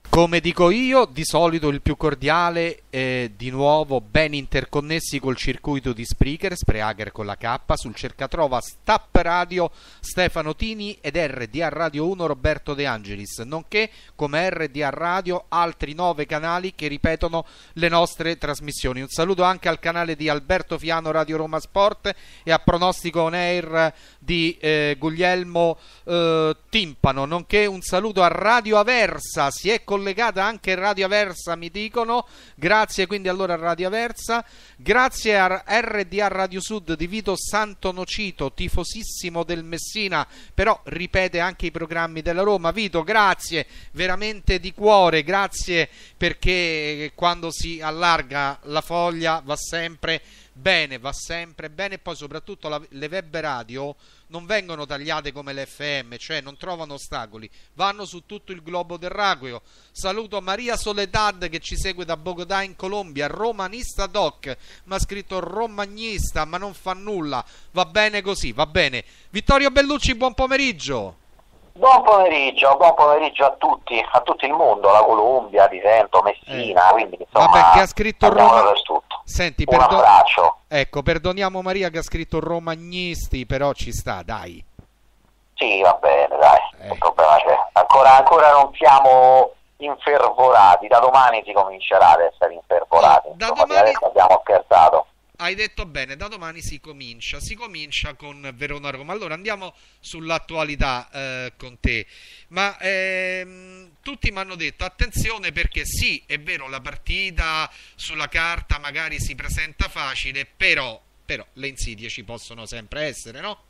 Come dico io, di solito il più cordiale, di nuovo ben interconnessi col circuito di Spreaker con la K, sul cercatrova Stap Radio Stefano Tini ed RDA Radio 1 Roberto De Angelis, nonché come RDA Radio altri 9 canali che ripetono le nostre trasmissioni. Un saluto anche al canale di Alberto Fiano Radio Roma Sport e a Pronostico On Air di Guglielmo Timpano, nonché un saluto a Radio Aversa. Si è collegata anche Radio Aversa, mi dicono. Grazie quindi allora a Radio Aversa, grazie a RDA Radio Sud di Vito Santonocito, tifosissimo del Messina, però ripete anche i programmi della Roma. Vito, grazie veramente di cuore, grazie, perché quando si allarga la foglia va sempre bene, e poi soprattutto le web radio non vengono tagliate come le FM, cioè non trovano ostacoli, vanno su tutto il globo terracqueo. Saluto Maria Soledad che ci segue da Bogotà in Colombia, romanista doc, ma ha scritto romagnista, ma non fa nulla, va bene così, va bene. Vittorio Bellucci, buon pomeriggio. Buon pomeriggio a tutti, a tutto il mondo, la Colombia, di Trento, Messina, quindi insomma, vabbè, che ha scritto Roma. Senti, un abbraccio. Ecco, perdoniamo Maria che ha scritto romagnisti, però ci sta, dai. Sì, va bene, dai, un problema c'è. Ancora non siamo infervorati, da domani si comincerà ad essere infervorati. Da insomma, domani abbiamo scherzato. Hai detto bene, da domani si comincia con Verona-Roma. Allora andiamo sull'attualità con te, ma tutti mi hanno detto attenzione perché sì, è vero, la partita sulla carta magari si presenta facile, però le insidie ci possono sempre essere, no?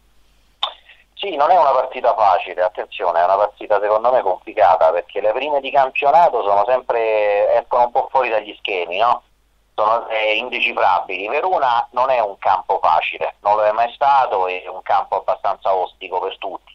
Sì, non è una partita facile, attenzione, è una partita secondo me complicata, perché le prime di campionato escono un po' fuori dagli schemi, no? Sono indecifrabili. Verona non è un campo facile, non lo è mai stato, è un campo abbastanza ostico per tutti.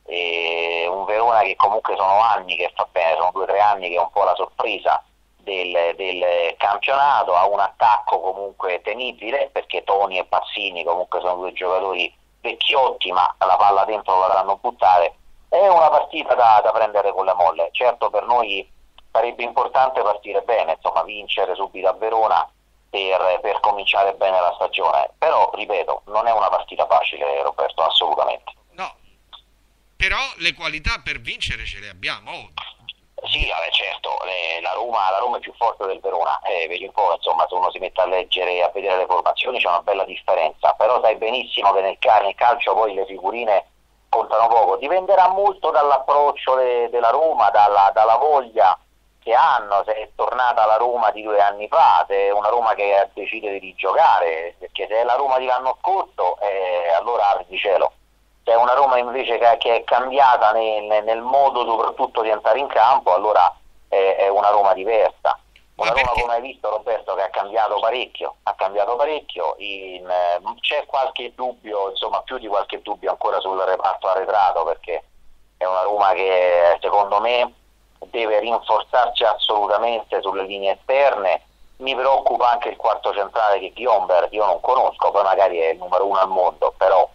Un Verona che comunque sono anni che fa bene, sono 2 o 3 anni che è un po' la sorpresa del campionato, ha un attacco comunque temibile, perché Toni e Pazzini comunque sono 2 giocatori vecchiotti, ma la palla dentro la dovranno buttare. È una partita da prendere con la molle. Certo, per noi sarebbe importante partire bene, insomma vincere subito a Verona per cominciare bene la stagione, però ripeto, non è una partita facile, Roberto, assolutamente. No, però le qualità per vincere ce le abbiamo. Sì, vabbè, certo, la Roma è più forte del Verona, vedi un po', insomma, se uno si mette a leggere e a vedere le formazioni c'è una bella differenza, però sai benissimo che nel calcio poi le figurine contano poco, dipenderà molto dall'approccio della Roma, dalla voglia che hanno, se è tornata la Roma di 2 anni fa, se è una Roma che decide di rigiocare, perché se è la Roma di l'anno scorso, allora di cielo. Se è una Roma invece che è cambiata nel modo soprattutto di entrare in campo, allora è una Roma diversa. Una Roma, come hai visto, Roberto, che ha cambiato parecchio, c'è qualche dubbio, insomma più di qualche dubbio ancora sul reparto arretrato, perché è una Roma che secondo me deve rinforzarsi assolutamente sulle linee esterne. Mi preoccupa anche il quarto centrale che Ghiomber, io non conosco, poi magari è il numero 1 al mondo, però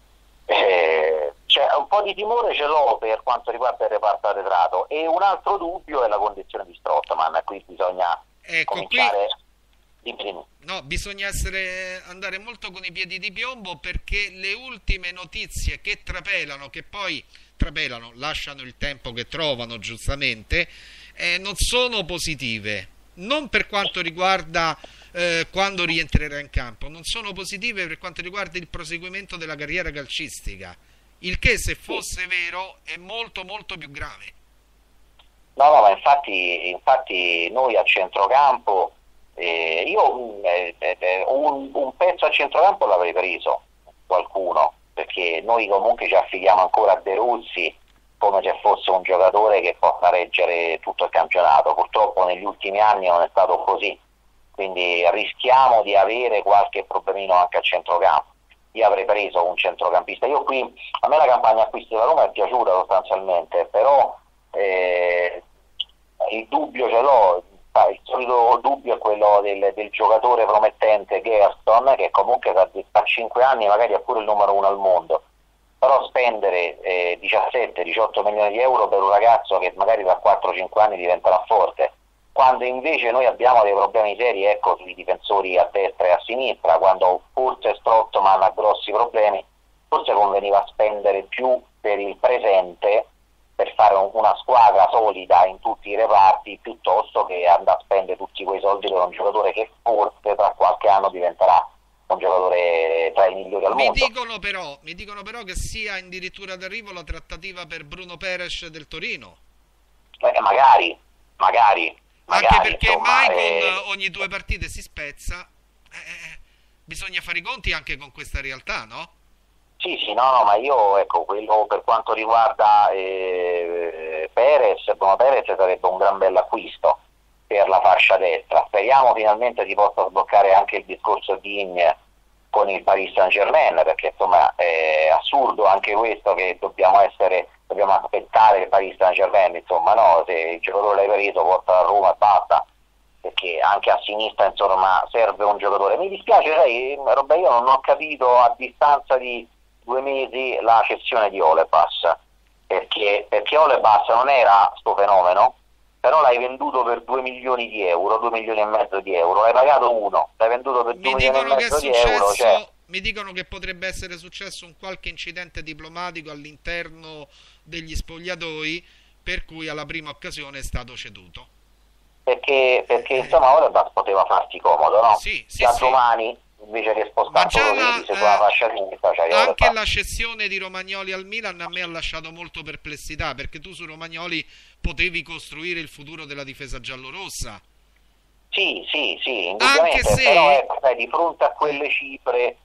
c'è un po' di timore, ce l'ho per quanto riguarda il reparto arretrato, e un altro dubbio è la condizione di Strootman. Qui bisogna cominciare. No, bisogna andare molto con i piedi di piombo, perché le ultime notizie che trapelano, lasciano il tempo che trovano, giustamente, non sono positive. Non per quanto riguarda quando rientrerà in campo, non sono positive per quanto riguarda il proseguimento della carriera calcistica, il che, se fosse vero, è molto molto più grave. No, ma infatti noi a centrocampo, io un pezzo a centrocampo l'avrei preso, qualcuno, perché noi comunque ci affidiamo ancora a De Ruzzi come se fosse un giocatore che possa reggere tutto il campionato. Purtroppo negli ultimi anni non è stato così, quindi rischiamo di avere qualche problemino anche a centrocampo. Io avrei preso un centrocampista. A me la campagna acquisti della Roma è piaciuta sostanzialmente, però il dubbio ce l'ho. Il solito dubbio è quello del giocatore promettente Gerson, che comunque da 5 anni magari è pure il numero 1 al mondo, però spendere 17-18 milioni di euro per un ragazzo che magari tra 4-5 anni diventerà forte, quando invece noi abbiamo dei problemi seri, ecco, sui difensori a destra e a sinistra, quando forse Strootman ha grossi problemi, forse conveniva spendere più per il presente, per fare una squadra solida in tutti i reparti, piuttosto che andare a spendere tutti quei soldi per un giocatore che forse tra qualche anno diventerà un giocatore tra i migliori al mondo. Mi dicono però che sia addirittura d'arrivo la trattativa per Bruno Peres del Torino. Magari. Anche perché insomma, Maicon ogni 2 partite si spezza, bisogna fare i conti anche con questa realtà, no? Sì, no, ma io, ecco, quello per quanto riguarda Bruno Perez sarebbe un gran bel acquisto per la fascia destra. Speriamo finalmente si possa sbloccare anche il discorso di Digne con il Paris Saint-Germain, perché insomma è assurdo anche questo, che dobbiamo aspettare il Paris Saint-Germain, insomma, no, se il giocatore l'hai preso porta a Roma e basta, perché anche a sinistra insomma serve un giocatore. Mi dispiace, sai, Roberto, io non ho capito a distanza di 2 mesi la cessione di Olebas, perché Olebas non era sto fenomeno, però l'hai venduto per 2 milioni di euro, 2 milioni e mezzo di euro, l'hai pagato uno, l'hai venduto per 2 milioni e mezzo di euro, cioè... Mi dicono che potrebbe essere successo un qualche incidente diplomatico all'interno degli spogliatoi, per cui alla prima occasione è stato ceduto. Perché insomma Olebas poteva farsi comodo, no? Sì, domani invece che spostarsi sulla fascia sinistra, anche la cessione di Romagnoli al Milan a me ha lasciato molto perplessità, perché tu su Romagnoli potevi costruire il futuro della difesa giallorossa. Sì, indubbiamente, anche se... però ecco, di fronte a quelle cifre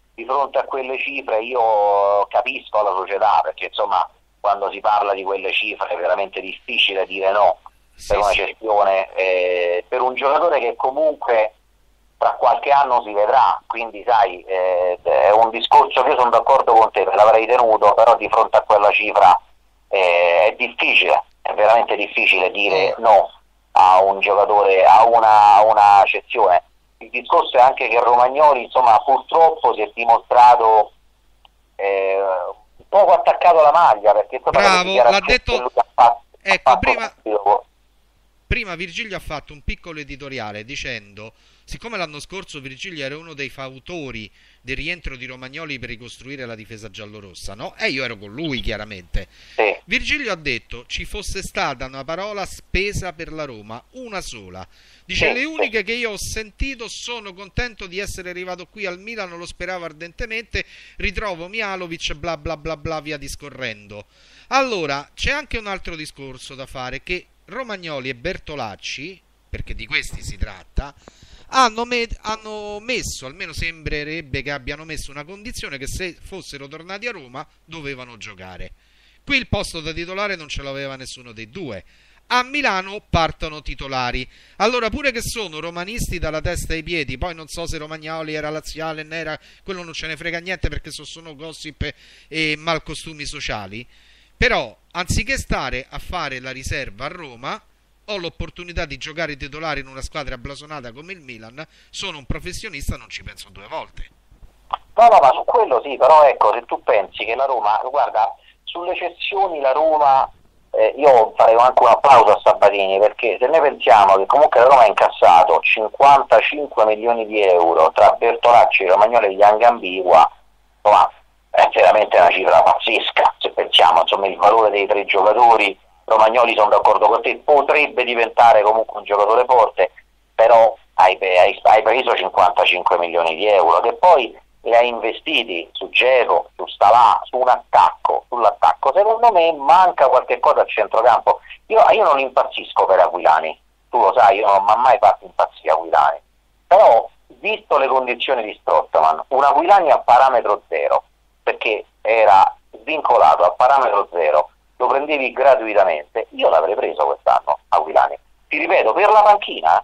io capisco la società, perché insomma quando si parla di quelle cifre è veramente difficile dire no per una cessione, per un giocatore che comunque tra qualche anno si vedrà, quindi sai, è un discorso che io sono d'accordo con te, l'avrei tenuto, però di fronte a quella cifra è difficile, è veramente difficile dire no a un giocatore, a una cessione. Il discorso è anche che Romagnoli insomma purtroppo si è dimostrato un poco attaccato alla maglia, perché bravo, l'ha detto, ecco, prima Virgilio ha fatto un piccolo editoriale dicendo, siccome l'anno scorso Virgilio era uno dei fautori del rientro di Romagnoli per ricostruire la difesa giallorossa, no? E io ero con lui, chiaramente. Sì. Virgilio ha detto ci fosse stata una parola spesa per la Roma, una sola. Dice, le uniche che io ho sentito: sono contento di essere arrivato qui al Milan, lo speravo ardentemente, ritrovo Mihalovic, bla bla bla bla, via discorrendo. Allora, c'è anche un altro discorso da fare, che Romagnoli e Bertolacci, perché di questi si tratta, hanno messo, almeno sembrerebbe che abbiano messo una condizione, che se fossero tornati a Roma dovevano giocare. Qui il posto da titolare non ce l'aveva nessuno dei due. A Milano partono titolari. Allora, pure che sono romanisti dalla testa ai piedi, poi non so se Romagnoli era laziale, era, quello non ce ne frega niente, perché sono gossip e malcostumi sociali, però anziché stare a fare la riserva a Roma, ho l'opportunità di giocare titolare in una squadra blasonata come il Milan, sono un professionista, non ci penso 2 volte. No, ma su quello sì, però ecco, se tu pensi che la Roma, guarda, sulle cessioni la Roma, io farei anche un applauso a Sabatini, perché se noi pensiamo che comunque la Roma ha incassato 55 milioni di euro tra Bertolacci, Romagnoli e Young Ambigua, insomma, è veramente una cifra pazzesca. Se pensiamo insomma il valore dei 3 giocatori, Romagnoli, sono d'accordo con te, potrebbe diventare comunque un giocatore forte, però hai preso 55 milioni di euro che poi li hai investiti su Dzeko, su Stalà, sull'attacco. Secondo me manca qualche cosa a centrocampo. Io non impazzisco per Aquilani, tu lo sai, io non mi ha mai fatto impazzire Aquilani, però visto le condizioni di Strootman, un Aquilani a parametro zero, perché era svincolato a parametro zero, lo prendevi gratuitamente, io l'avrei preso quest'anno Aquilani, ti ripeto, per la panchina,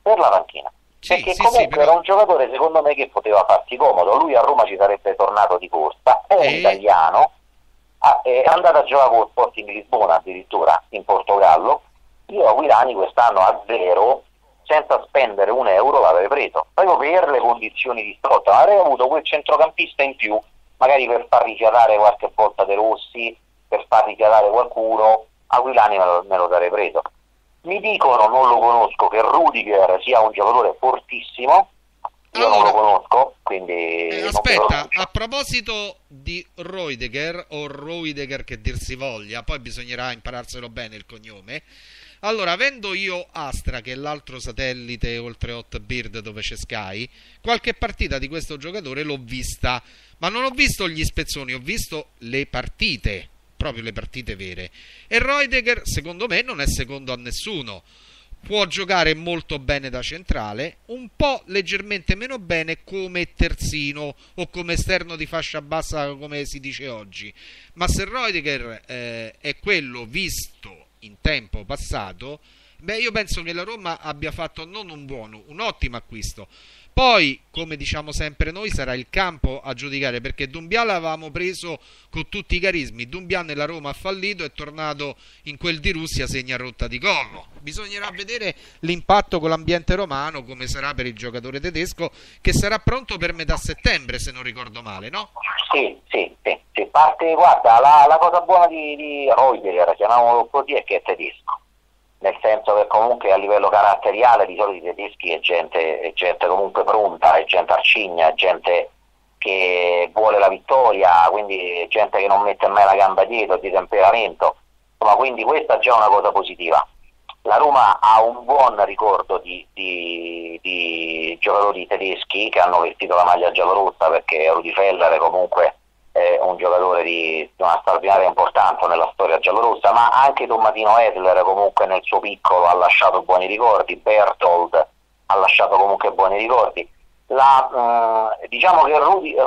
perché comunque era un giocatore secondo me che poteva farsi comodo, lui a Roma ci sarebbe tornato di corsa, è un italiano, è andato a giocare con lo Sporting Lisbona addirittura in Portogallo. Io Aquilani quest'anno a zero, senza spendere un euro, l'avrei preso, proprio per le condizioni di Strootman, avrei avuto quel centrocampista in più magari per far rifiatare qualche volta De Rossi, per far rifiatare qualcuno, Aquilani me lo darei preso. Mi dicono, non lo conosco, che Rudiger sia un giocatore fortissimo. Io non lo conosco, quindi aspetta, a proposito di Rudiger, o Rudiger che dir si voglia, poi bisognerà impararselo bene il cognome. Allora, avendo io Astra, che è l'altro satellite oltre Hotbird dove c'è Sky, qualche partita di questo giocatore l'ho vista, ma non ho visto gli spezzoni, ho visto le partite, proprio le partite vere. E Rudiger, secondo me, non è secondo a nessuno. Può giocare molto bene da centrale, un po' leggermente meno bene come terzino o come esterno di fascia bassa, come si dice oggi. Ma se Rudiger è quello visto in tempo passato, beh, io penso che la Roma abbia fatto non un buono, un ottimo acquisto. Poi, come diciamo sempre noi, sarà il campo a giudicare, perché Doumbia l'avevamo preso con tutti i carismi. Doumbia nella Roma ha fallito, è tornato in quel di Russia, segna rotta di collo. Bisognerà vedere l'impatto con l'ambiente romano, come sarà per il giocatore tedesco, che sarà pronto per metà settembre, se non ricordo male, no? Sì. Parte, guarda, la cosa buona di Rudiger, chiamiamolo così, è che è tedesco. Nel senso che comunque a livello caratteriale di solito i tedeschi è gente comunque pronta, è gente arcigna, è gente che vuole la vittoria, quindi è gente che non mette mai la gamba dietro, di temperamento, insomma, quindi questa è già una cosa positiva. La Roma ha un buon ricordo di giocatori tedeschi che hanno vestito la maglia giallorossa, perché Rudi Feller comunque è un giocatore di una straordinaria importanza nella storia giallorossa, ma anche Tommasino Edler comunque nel suo piccolo ha lasciato buoni ricordi, Berthold ha lasciato comunque buoni ricordi. Diciamo che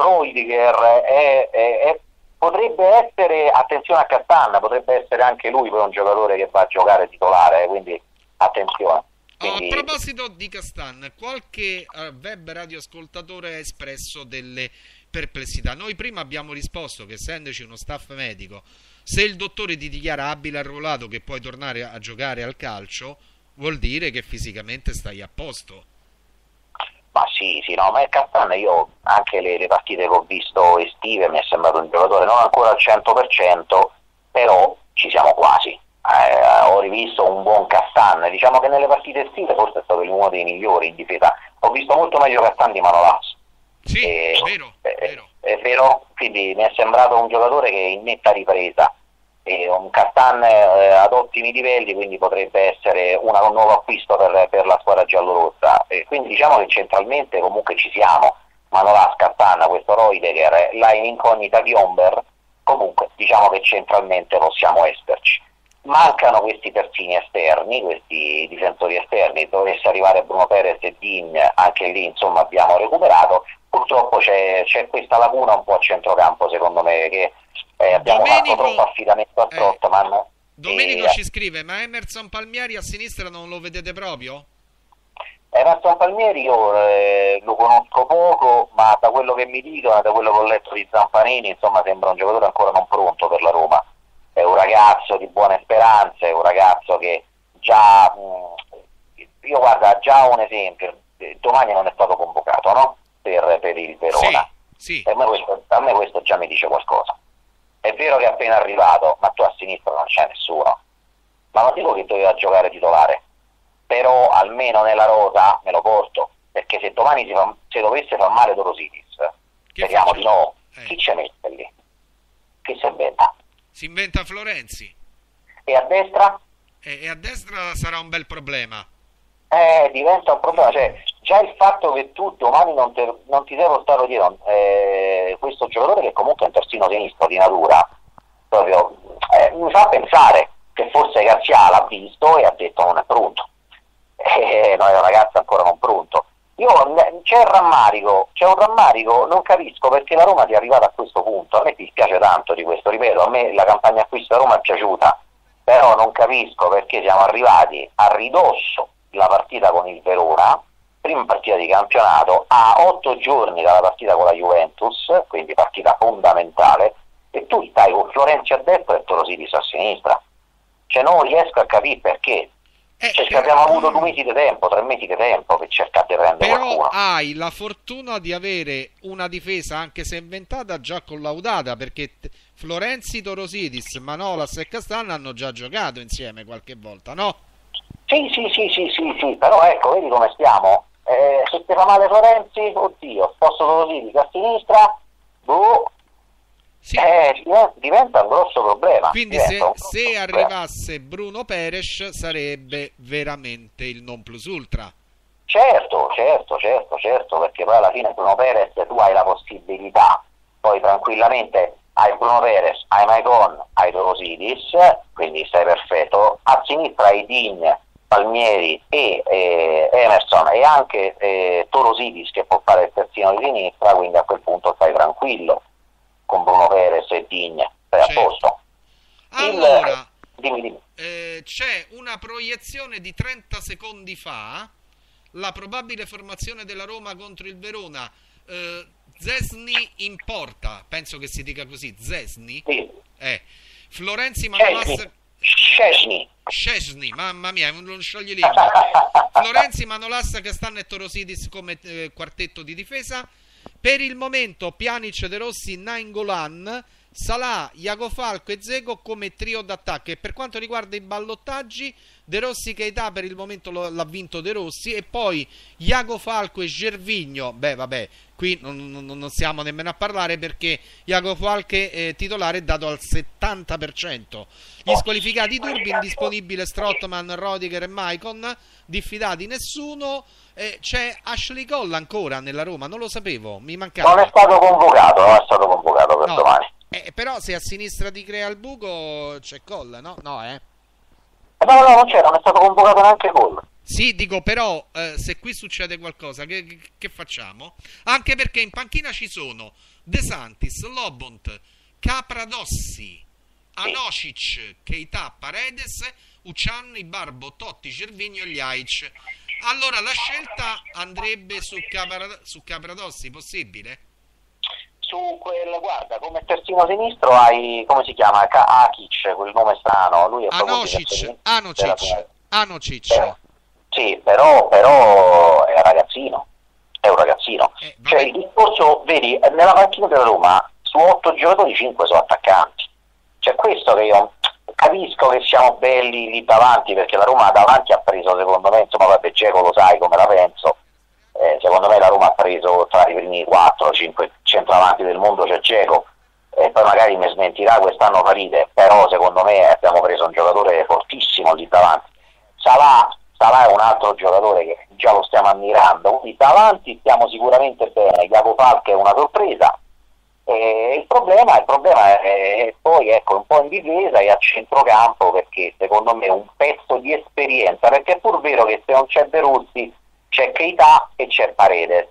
Rudiger potrebbe essere, attenzione a Cattanna, potrebbe essere anche lui poi un giocatore che va a giocare titolare, quindi attenzione. Quindi... A proposito di Castan, qualche web radioascoltatore ha espresso delle perplessità. Noi prima abbiamo risposto che, essendoci uno staff medico, se il dottore ti dichiara abile arruolato che puoi tornare a giocare al calcio, vuol dire che fisicamente stai a posto. Ma sì, no, ma il Cattanna, io anche le partite che ho visto estive mi è sembrato un giocatore non ancora al 100%, però ci siamo quasi. Ho rivisto un buon Castan, diciamo che nelle partite estive forse è stato uno dei migliori in difesa. Ho visto molto meglio Castan di Manolas. Sì, è vero. È vero, quindi mi è sembrato un giocatore che è in netta ripresa, un Castan ad ottimi livelli, quindi potrebbe essere un nuovo acquisto per la squadra giallorossa. Quindi diciamo che centralmente comunque ci siamo, Manolas, Castan, questo Rudiger, là in incognita Ghiomber, comunque diciamo che centralmente possiamo esserci. Mancano questi terzini esterni, questi difensori esterni, dovesse arrivare Bruno Perez e Din, anche lì insomma abbiamo recuperato. Purtroppo c'è questa laguna un po' a centrocampo, secondo me, che abbiamo fatto troppo affidamento a Strootman. Domenico ci scrive, ma Emerson Palmieri a sinistra non lo vedete proprio? Emerson Palmieri io lo conosco poco, ma da quello che mi dicono, da quello che ho letto di Zamparini, insomma sembra un giocatore ancora non pronto per la Roma. È un ragazzo di buone speranze, è un ragazzo che già, io guarda, già un esempio, domani non è stato convocato, no? Per il Verona. Sì. A me questo già mi dice qualcosa. È vero che è appena arrivato, ma tu a sinistra non c'è nessuno. Ma non dico che doveva giocare titolare, però almeno nella rosa me lo porto, perché se domani se dovesse far male Dorosidis, speriamo di no, chi ci mette lì? Chi si inventa? Si inventa Florenzi. E a destra? E a destra sarà un bel problema. Diventa un problema, cioè già il fatto che tu domani non ti devo stare dietro questo giocatore che comunque è un terzino sinistro di natura, proprio mi fa pensare che forse Garcia l'ha visto e ha detto non è pronto, no, è un ragazzo ancora non pronto. C'è un rammarico, non capisco perché la Roma sia arrivata a questo punto. A me dispiace tanto di questo, ripeto, a me la campagna acquisto da Roma è piaciuta, però non capisco perché siamo arrivati a ridosso la partita con il Verona, prima partita di campionato, a 8 giorni dalla partita con la Juventus, quindi partita fondamentale, e tu stai con Florenzi a destra e Torosidis a sinistra. Cioè non riesco a capire perché. Cioè, abbiamo avuto 2 mesi di tempo, 3 mesi di tempo per cercare di prendere Però qualcuno. hai la fortuna di avere una difesa, anche se inventata, già collaudata, perché Florenzi, Torosidis, Manolas e Castagna hanno già giocato insieme qualche volta, no? Sì, però ecco, vedi come stiamo. Se ti fa male Florenzi, oddio, posso Torosidis a sinistra, boh, Sì. diventa un grosso problema. Quindi se arrivasse Bruno Peres sarebbe veramente il non plus ultra. Certo, perché poi alla fine Bruno Perez tu hai la possibilità, poi tranquillamente hai Bruno Perez, hai Maicon, hai Torosidis, quindi stai perfetto, a sinistra hai Digne, Palmieri e Emerson e anche Torosidis che può fare il terzino di sinistra, quindi a quel punto stai tranquillo con Bruno Perez e Digne, stai a posto. Allora, dimmi. c'è una proiezione di 30 secondi fa, la probabile formazione della Roma contro il Verona, Szczęsny in porta, penso che si dica così, Szczęsny, Sì. Florenzi, Manolas, Szczęsny, mamma mia, non scioglie lingua. Florenzi, Manolas, Castagna e Torosidis come quartetto di difesa. Per il momento Pjanic, De Rossi, Nainggolan, Salah, Iago Falco e Dzeko come trio d'attacco. E per quanto riguarda i ballottaggi, De Rossi, Keita per il momento l'ha vinto De Rossi, e poi Iago Falco e Gervinho. Beh, vabbè, qui non stiamo nemmeno a parlare, perché Iago Falco è titolare dato al 70%. Gli squalificati Durbin, disponibile Strootman, Rodiger e Maicon, diffidati nessuno. C'è Ashley Cole ancora nella Roma, non lo sapevo, mi mancava. Non è stato convocato per domani. Però se a sinistra ti crea il buco c'è Cole, no? No, No, non c'è, non è stato convocato neanche Cole. Sì, dico, però se qui succede qualcosa, che facciamo? Anche perché in panchina ci sono De Santis, Lobont, Capradossi, Anocic, Keita, Paredes, Uccian, Ibarbo, Totti, Gervinho e Ljajic. Allora la scelta andrebbe su Capradossi, possibile? Guarda, come terzino sinistro hai, come si chiama? Akic, quel nome strano, lui è Anocic. Sì, però è un ragazzino. Cioè il discorso, vedi, nella panchina della Roma su 8 giocatori 5 sono attaccanti. Cioè questo che io capisco che siamo belli lì davanti, perché la Roma davanti ha preso, secondo me, insomma, vabbè, Dzeko lo sai come la penso, secondo me la Roma ha preso tra i primi 4-5 centravanti del mondo c'è Dzeko, e poi magari mi smentirà quest'anno Paride, però secondo me abbiamo preso un giocatore fortissimo lì davanti. Salah è un altro giocatore che già lo stiamo ammirando, quindi davanti stiamo sicuramente bene. Iago Falco è una sorpresa. Il problema è poi, ecco, un po' in difesa e a centrocampo, perché secondo me un pezzo di esperienza, perché è pur vero che se non c'è De Rossi c'è Keita e c'è Paredes,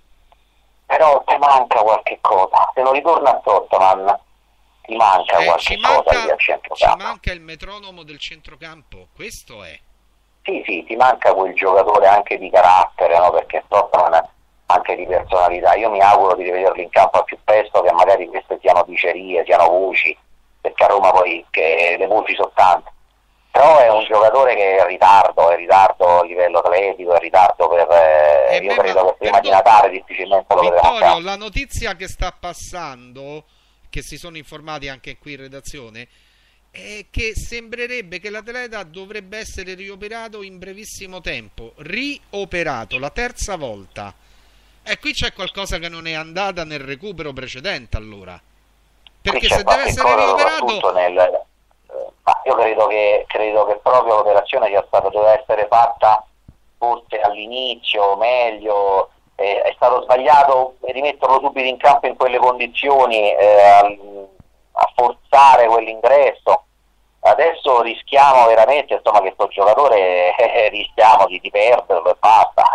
però ti manca qualche cosa, se non ritorna a Strootman ti manca qualche cosa lì a centrocampo. Ci manca il metronomo del centrocampo, questo è. Sì, ti manca quel giocatore anche di carattere, no? Perché Strootman anche di personalità. Io mi auguro di rivederlo in campo al più presto, che magari queste siano dicerie, siano voci, perché a Roma poi che le voci sono tante. Però è un giocatore che è in ritardo a livello atletico, è in ritardo io credo che prima di Natale difficilmente lo vedremo. Vittorio, la notizia che sta passando, che si sono informati anche qui in redazione, è che sembrerebbe che l'atleta dovrebbe essere rioperato in brevissimo tempo. Rioperato, la terza volta. E qui c'è qualcosa che non è andata nel recupero precedente, allora. Perché se deve essere rioperato... Ma io credo che proprio l'operazione doveva essere fatta forse all'inizio, meglio, è stato sbagliato rimetterlo subito in campo in quelle condizioni, a forzare quell'ingresso. Adesso rischiamo veramente, insomma, che questo giocatore rischiamo di perderlo e basta.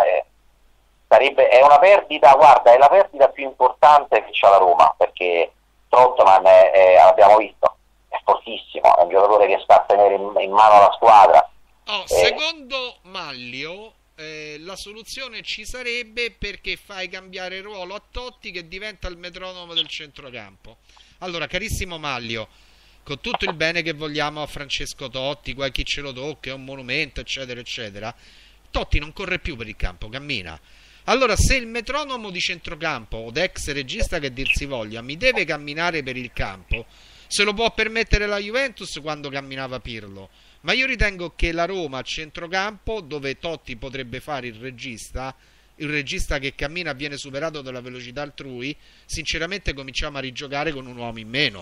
È una perdita, guarda, è la perdita più importante che c'ha la Roma, perché Strootman abbiamo visto, è fortissimo, è un giocatore che sta a tenere in mano la squadra. Secondo Maglio la soluzione ci sarebbe, perché fai cambiare il ruolo a Totti, che diventa il metronomo del centrocampo. Allora, carissimo Maglio, con tutto il bene che vogliamo a Francesco Totti, qua chi ce lo tocca, è un monumento, eccetera, eccetera, Totti non corre più per il campo, cammina. Allora, se il metronomo di centrocampo o d'ex regista che dir si voglia mi deve camminare per il campo, se lo può permettere la Juventus quando camminava Pirlo. Ma io ritengo che la Roma a centrocampo, dove Totti potrebbe fare il regista che cammina viene superato dalla velocità altrui, sinceramente cominciamo a rigiocare con un uomo in meno.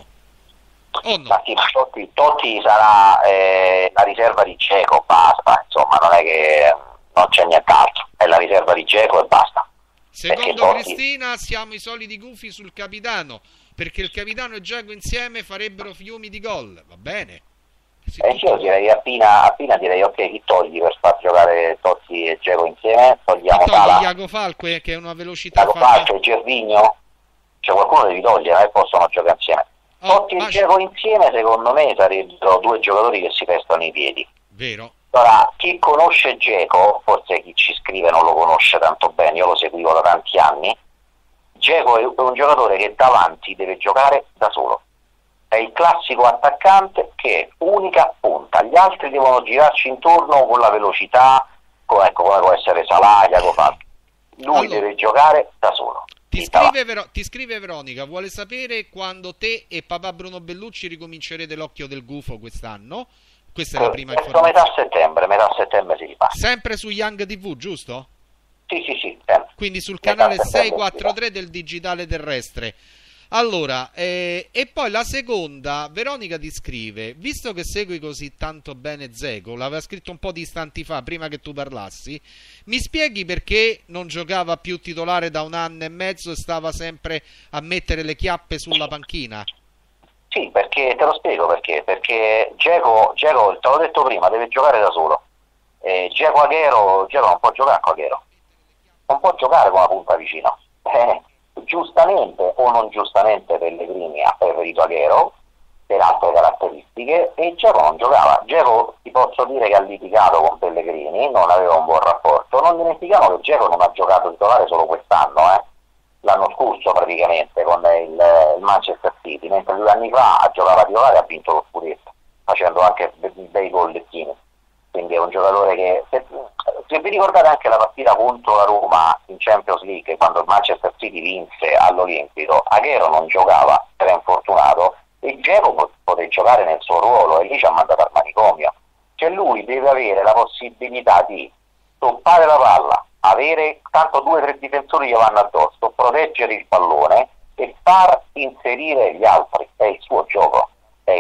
O no? Ma sì, Totti sarà la riserva di Dzeko, basta, insomma, non è che non c'è nient'altro, è la riserva di Dzeko e basta. Secondo Totti... Cristina siamo i soliti gufi sul capitano, perché il capitano e Dzeko insieme farebbero fiumi di gol, va bene? Io direi appena direi ok, chi togli per far giocare Totti e Dzeko insieme? Togliamo Iago Falco, che è una velocità Iago Falco e Gervinho, cioè qualcuno devi togliere e possono giocare insieme. Totti e Dzeko insieme secondo me sarebbero due giocatori che si pestano i piedi. Vero. Allora, chi conosce Dzeko, forse chi ci scrive non lo conosce tanto bene, io lo seguivo da tanti anni, Dzeko è un giocatore che davanti deve giocare da solo. È il classico attaccante che è unica punta, gli altri devono girarci intorno con la velocità, come può essere Salah, Iago Falco. Lui deve giocare da solo. Ti scrive Veronica, vuole sapere quando te e papà Bruno Bellucci ricomincerete l'occhio del gufo quest'anno. Questa è la prima informazione. Metà settembre si riparte. Sempre su Young TV, giusto? Sì. Quindi sul canale 643 del digitale terrestre. Allora, e poi la seconda, Veronica ti scrive, visto che segui così tanto bene Dzeko, l'aveva scritto un po' di istanti fa, prima che tu parlassi, mi spieghi perché non giocava più titolare da un anno e mezzo e stava sempre a mettere le chiappe sulla panchina? Sì, perché te lo spiego perché Dzeko, te l'ho detto prima, deve giocare da solo. Dzeko non può giocare con Aguero, non può giocare con la punta vicino. Giustamente o non giustamente Pellegrini ha preferito Aguero per altre caratteristiche e Dzeko non giocava. Dzeko ti posso dire che ha litigato con Pellegrini, non aveva un buon rapporto. Non dimentichiamo che Dzeko non ha giocato titolare solo quest'anno, l'anno scorso praticamente con il Manchester City, mentre 2 anni fa ha giocato titolare e ha vinto lo scudetto facendo anche dei gollettini. Quindi è un giocatore che, se vi ricordate anche la partita contro la Roma in Champions League, quando il Manchester City vinse all'Olimpico, Aguero non giocava, era infortunato, e Dzeko poté giocare nel suo ruolo e lì ci ha mandato al manicomio. Cioè lui deve avere la possibilità di stoppare la palla, avere tanto 2 o 3 difensori che vanno addosso, proteggere il pallone e far inserire gli altri. È il suo gioco.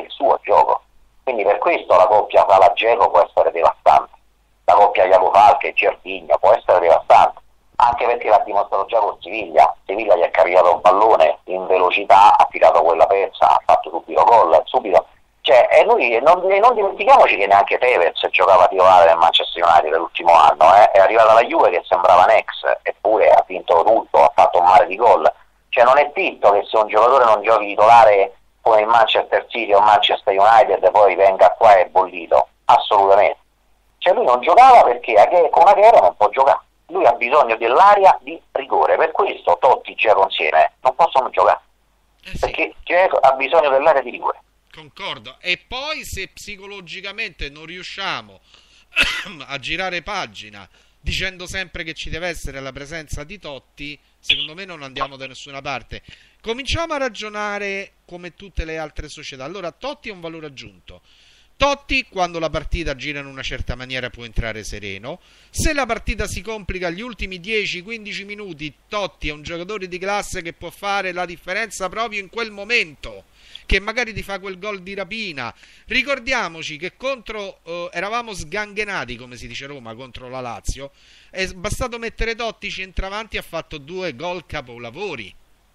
Quindi per questo la coppia Salah-Dzeko può essere devastante. La coppia Iago Falco e Gervinho può essere devastante, anche perché l'ha dimostrato già con Siviglia. Siviglia gli ha caricato un pallone in velocità, ha tirato quella pezza, ha fatto subito gol, e non dimentichiamoci che neanche Tevez giocava titolare nel Manchester United l'ultimo anno, è arrivata la Juve che sembrava un ex, eppure ha vinto tutto, ha fatto un mare di gol. Cioè non è detto che se un giocatore non giochi titolare come il Manchester City o Manchester United poi venga qua e bollito, assolutamente. Cioè lui non giocava perché con Aguero non può giocare, lui ha bisogno dell'area di rigore, per questo Totti e Dzeko insieme non possono giocare, perché Dzeko ha bisogno dell'area di rigore. Concordo. E poi se psicologicamente non riusciamo a girare pagina dicendo sempre che ci deve essere la presenza di Totti, secondo me non andiamo da nessuna parte. Cominciamo a ragionare come tutte le altre società. Allora, Totti è un valore aggiunto. Totti, quando la partita gira in una certa maniera, può entrare sereno. Se la partita si complica gli ultimi 10-15 minuti, Totti è un giocatore di classe che può fare la differenza proprio in quel momento, che magari ti fa quel gol di rapina. Ricordiamoci che eravamo sganghenati, come si dice a Roma, contro la Lazio. È bastato mettere Totti centravanti e ha fatto 2 gol capolavori.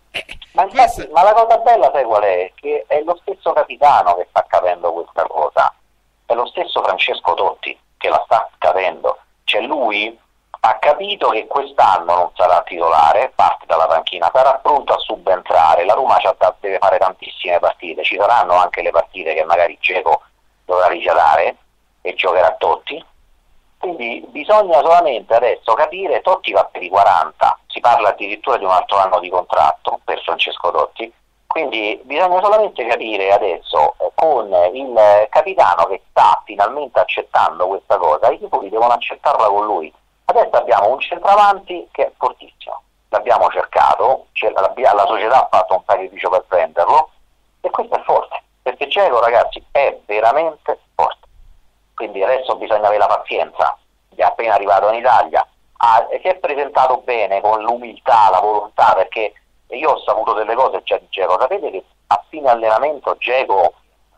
Ma la cosa bella sai qual è? Che è lo stesso capitano che sta capendo questa cosa, è lo stesso Francesco Totti che la sta capendo. Cioè lui ha capito che quest'anno non sarà titolare, parte dalla panchina, sarà pronto a subentrare. La Roma deve fare tantissime partite, ci saranno anche le partite che magari Dzeko dovrà rifiatare e giocherà Totti. Quindi bisogna solamente adesso capire, Totti va per i 40, si parla addirittura di un altro anno di contratto per Francesco Totti, Quindi bisogna solamente capire adesso con il capitano che sta finalmente accettando questa cosa, i tifosi devono accettarla con lui. Adesso abbiamo un centravanti che è fortissimo, l'abbiamo cercato, la società ha fatto un sacrificio per prenderlo e questo è forte, perché Dzeko, ragazzi, è veramente forte. Quindi adesso bisogna avere la pazienza, è appena arrivato in Italia, si è presentato bene con l'umiltà, la volontà, perché io ho saputo delle cose già di Dzeko. Sapete che a fine allenamento Dzeko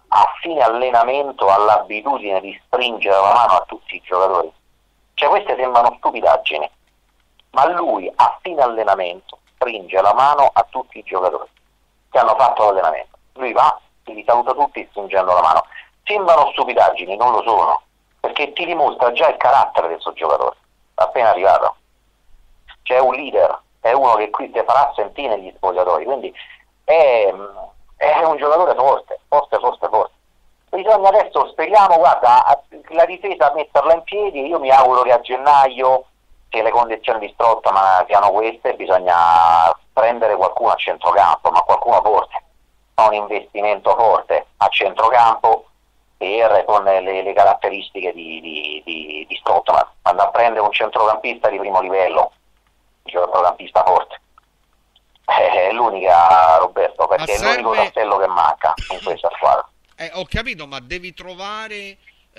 ha l'abitudine di stringere la mano a tutti i giocatori? Cioè, queste sembrano stupidaggini, ma lui a fine allenamento stringe la mano a tutti i giocatori che hanno fatto l'allenamento. Lui va, li saluta tutti stringendo la mano. Sembrano stupidaggini, non lo sono, perché ti dimostra già il carattere del suo giocatore appena arrivato. C'è un leader, è uno che qui ti farà sentire negli spogliatoi, quindi è un giocatore forte. Bisogna adesso, speriamo, guarda, la difesa metterla in piedi. Io mi auguro che a gennaio, se le condizioni di Strootman siano queste, bisogna prendere qualcuno a centrocampo, ma qualcuno forte, un investimento forte a centrocampo con le caratteristiche di Strootman. Andare a prendere un centrocampista di primo livello, un centrocampista forte. È l'unica, Roberto, perché è l'unico tassello che manca in questa squadra. Ho capito, ma devi trovare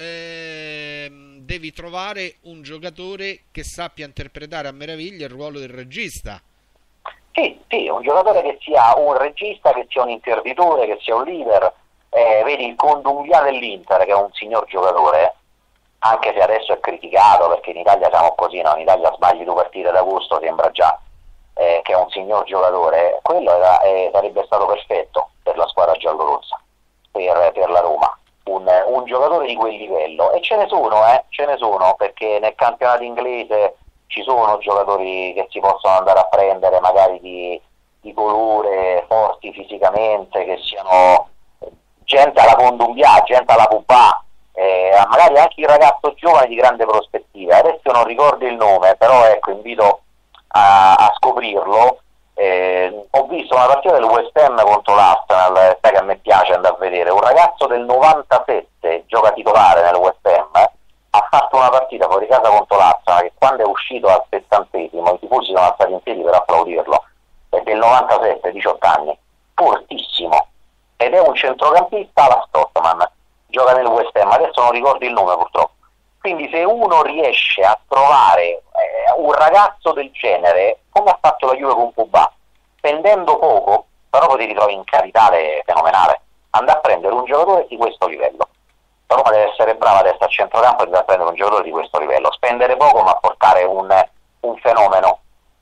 un giocatore che sappia interpretare a meraviglia il ruolo del regista. Sì, un giocatore che sia un regista, che sia un interditore, che sia un leader. Vedi il Kondogbia dell'Inter, che è un signor giocatore, anche se adesso è criticato, perché in Italia siamo così, no? In Italia sbagli 2 partite d'agosto, sembra già che è un signor giocatore. Quello sarebbe stato perfetto per la squadra giallorossa, per la Roma, un giocatore di quel livello, e ce ne sono, perché nel campionato inglese ci sono giocatori che si possono andare a prendere, magari di colore, forti fisicamente, che siano gente alla Kondogbia, gente alla Pogba, magari anche il ragazzo giovane di grande prospettiva. Adesso non ricordo il nome, però ecco, invito a scoprirlo. Ho visto una partita del West Ham contro l'Arsenal, sai che a me piace andare a vedere, un ragazzo del 97 gioca titolare nel West Ham, ha fatto una partita fuori casa contro l'Arsenal che quando è uscito al 70esimo i tifosi sono alzati in piedi per applaudirlo, è del 97, 18 anni, fortissimo, ed è un centrocampista alla Strootman, gioca nel West Ham, adesso non ricordo il nome purtroppo. Quindi se uno riesce a trovare un ragazzo del genere, come ha fatto la Juve con Pogba, spendendo poco, però poi ti ritrovi in capitale fenomenale, andare a prendere un giocatore di questo livello. La Roma deve essere brava adesso a centrocampo e andare a prendere un giocatore di questo livello, spendere poco ma portare un fenomeno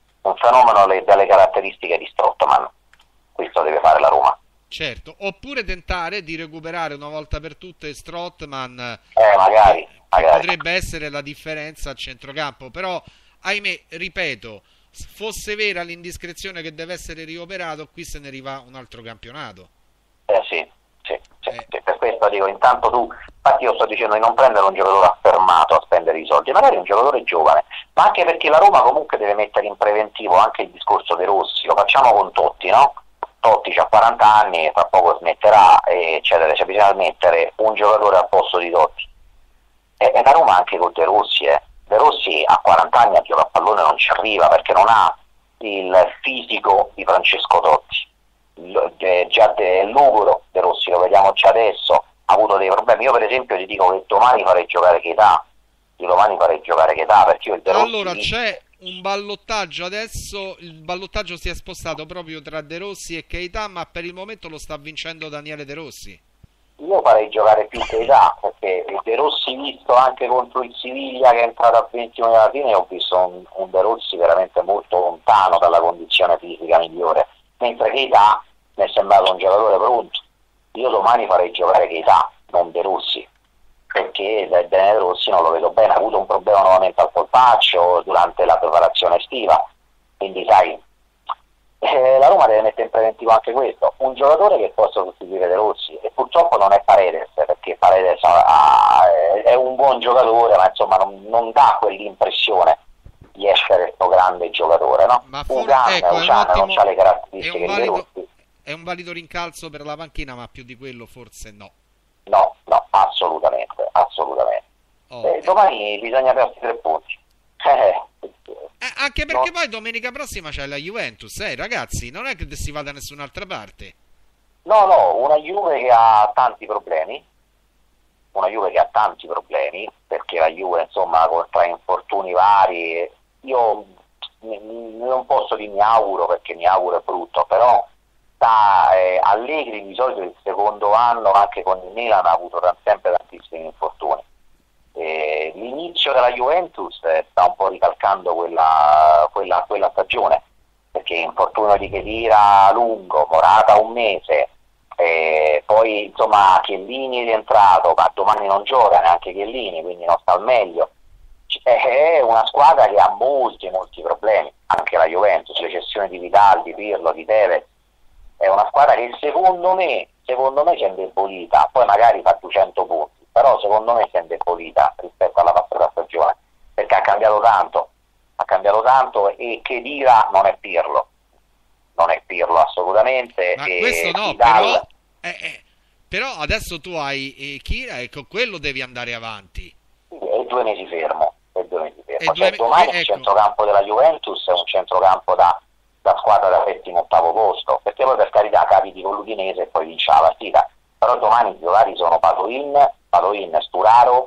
dalle caratteristiche di Strootman. Questo deve fare la Roma. Certo, oppure tentare di recuperare una volta per tutte Strootman, magari. Potrebbe essere la differenza a centrocampo, però ahimè, ripeto, fosse vera l'indiscrezione che deve essere rioperato, qui se ne arriva un altro campionato. Sì, per questo dico, intanto infatti io sto dicendo di non prendere un giocatore affermato a spendere i soldi, magari un giocatore giovane, ma anche perché la Roma comunque deve mettere in preventivo anche il discorso dei Rossi, lo facciamo con Totti, no? Totti ha 40 anni, fra poco smetterà, eccetera, cioè bisogna mettere un giocatore al posto di Totti. E la Roma anche con De Rossi, De Rossi a 40 anni a giocare a pallone non ci arriva, perché non ha il fisico di Francesco Totti. Già Lugoro, De Rossi lo vediamo già adesso, ha avuto dei problemi. Io per esempio ti dico che domani farei giocare Keita, perché io il De Rossi... Allora c'è un ballottaggio adesso, il ballottaggio si è spostato proprio tra De Rossi e Keita, ma per il momento lo sta vincendo Daniele De Rossi. Io farei giocare più Keita, perché il De Rossi, visto anche contro il Siviglia che è entrato a 20 minuti alla fine, ho visto un De Rossi veramente molto lontano dalla condizione fisica migliore, mentre Keita mi è sembrato un giocatore pronto. Io domani farei giocare Keita, non De Rossi, perché De Rossi non lo vedo bene, ha avuto un problema nuovamente al polpaccio durante la preparazione estiva, quindi sai, la Roma deve mettere in preventivo anche questo, un giocatore che possa sostituire De Rossi, e purtroppo non è Paredes, perché Paredes è un buon giocatore, ma insomma non dà quell'impressione di essere questo grande giocatore, no? Ma Ucan non ha le caratteristiche di De Rossi. è un valido rincalzo per la panchina, ma più di quello forse no. No, no, assolutamente, assolutamente. Oh, Domani bisogna persi 3 punti. anche perché No. poi domenica prossima c'è la Juventus, ragazzi, non è che si va da nessun'altra parte. No, no, una Juve che ha tanti problemi, perché la Juve, insomma, tra infortuni vari, io non posso dire mi auguro, perché mi auguro è brutto, però Allegri di solito il secondo anno, anche con il Milan, ha avuto sempre tantissimi infortuni. L'inizio della Juventus sta un po' ricalcando quella stagione, perché infortunio di Khedira lungo, Morata un mese, poi insomma Chiellini è rientrato, ma domani non gioca neanche Chiellini, quindi non sta al meglio. È una squadra che ha molti problemi, anche la Juventus, le cessioni di Vidal, di Pirlo, di Tevez. È una squadra che secondo me si è indebolita, poi magari fa 200 punti, però secondo me si è indebolita rispetto alla passata stagione, perché ha cambiato tanto e Khedira non è Pirlo assolutamente. Ma questo no, Vidal, però adesso tu hai Kira e con quello devi andare avanti. è 2 mesi fermo. Domani Il centrocampo della Juventus è un centrocampo da squadra da settimo ottavo posto, perché poi per carità capiti con l'Udinese e poi vince la partita, però domani i titolari sono Padoin, Sturaro,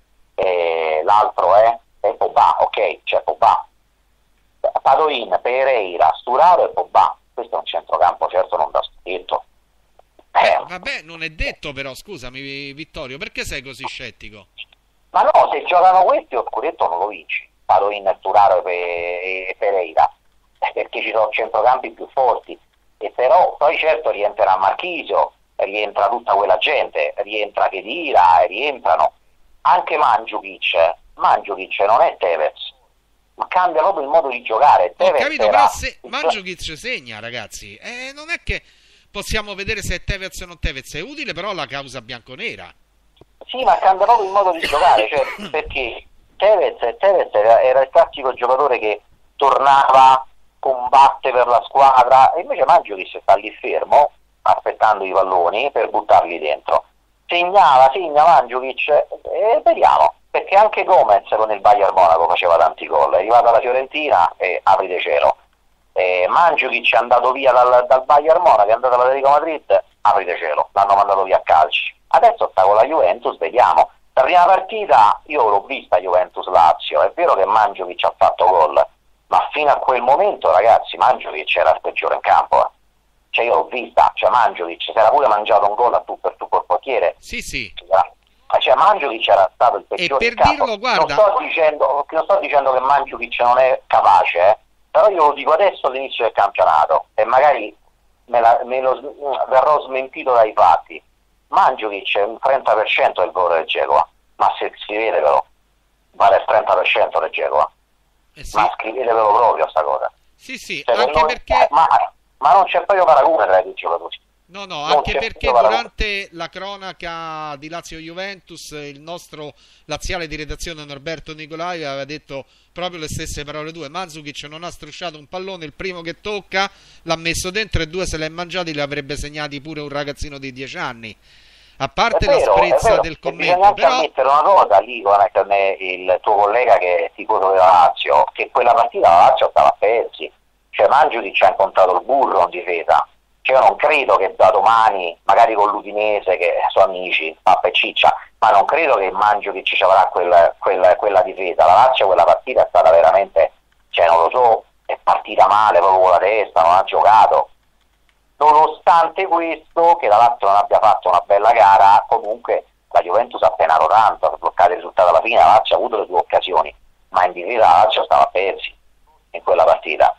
l'altro è Pogba, ok, c'è Pogba, Padoin, Pereira, Sturaro e Pogba. Questo è un centrocampo certo non da scudetto. Vabbè, non è detto, però scusami Vittorio, perché sei così scettico? Ma no, se giocano questi lo scudetto non lo vinci, Padoin, Sturaro e Pereira, perché ci sono centrocampi più forti. E però poi certo rientrerà Marchisio, rientra tutta quella gente, rientra Khedira, rientrano anche Mandzukic non è Tevez, ma cambia proprio il modo di giocare. Ho capito, però se Mandzukic segna, ragazzi, non è che possiamo vedere se è Tevez o non Tevez, è utile però la causa bianconera. Sì, ma cambia proprio il modo di giocare, cioè, perché Tevez era il classico giocatore che tornava, combatte per la squadra, e invece Mandzukic sta lì fermo aspettando i palloni per buttarli dentro. Segna Mandzukic e vediamo, perché anche Gomez con il Bayern Monaco faceva tanti gol, è arrivato alla Fiorentina e aprite cielo. Mandzukic è andato via dal Bayern Monaco, è andato all'Atletico Madrid, aprite cielo, l'hanno mandato via a calci. Adesso sta con la Juventus, vediamo. La prima partita io l'ho vista Juventus-Lazio, è vero che Mandzukic ha fatto gol, ma fino a quel momento, ragazzi, Mandzukic era il peggiore in campo. Cioè io l'ho vista, cioè Mandzukic si era pure mangiato un gol a tu per tu col portiere. Sì. Cioè Mandzukic era stato il peggiore e per in campo. Dirlo, guarda, non sto dicendo che Mandzukic non è capace, però io lo dico adesso all'inizio del campionato e magari verrò smentito dai fatti. Mandzukic è un 30% del gol del Genoa, ma se scrivetevelo, vale il 30% del Genoa, sì. Ma scrivetevelo proprio sta cosa. Sì, cioè, anche perché ma non c'è proprio paragone tra i due giocatori. No, anche perché durante la cronaca di Lazio-Juventus il nostro laziale di redazione Norberto Nicolai aveva detto proprio le stesse parole tue. Mandzukic non ha strusciato un pallone, il primo che tocca l'ha messo dentro e 2 se l'è mangiati, li avrebbe segnati pure un ragazzino di 10 anni. A parte la sprezza del commento, bisogna però ammettere una cosa lì con me, il tuo collega che è tifoso della Lazio, che quella partita la Lazio stava a pezzi, cioè Mandzukic ha incontrato il burro in difesa. Cioè io non credo che da domani, magari con l'Udinese, che sono amici, pappa e ciccia, ma non credo che Mandzukic ci avrà quella difesa. La Lazio quella partita è stata veramente, cioè non lo so, è partita male proprio con la testa, non ha giocato. Nonostante questo, che la Lazio non abbia fatto una bella gara, comunque la Juventus ha penato tanto, ha bloccato il risultato alla fine, la Lazio ha avuto le 2 occasioni, ma in difesa la Lazio stava a pezzi in quella partita.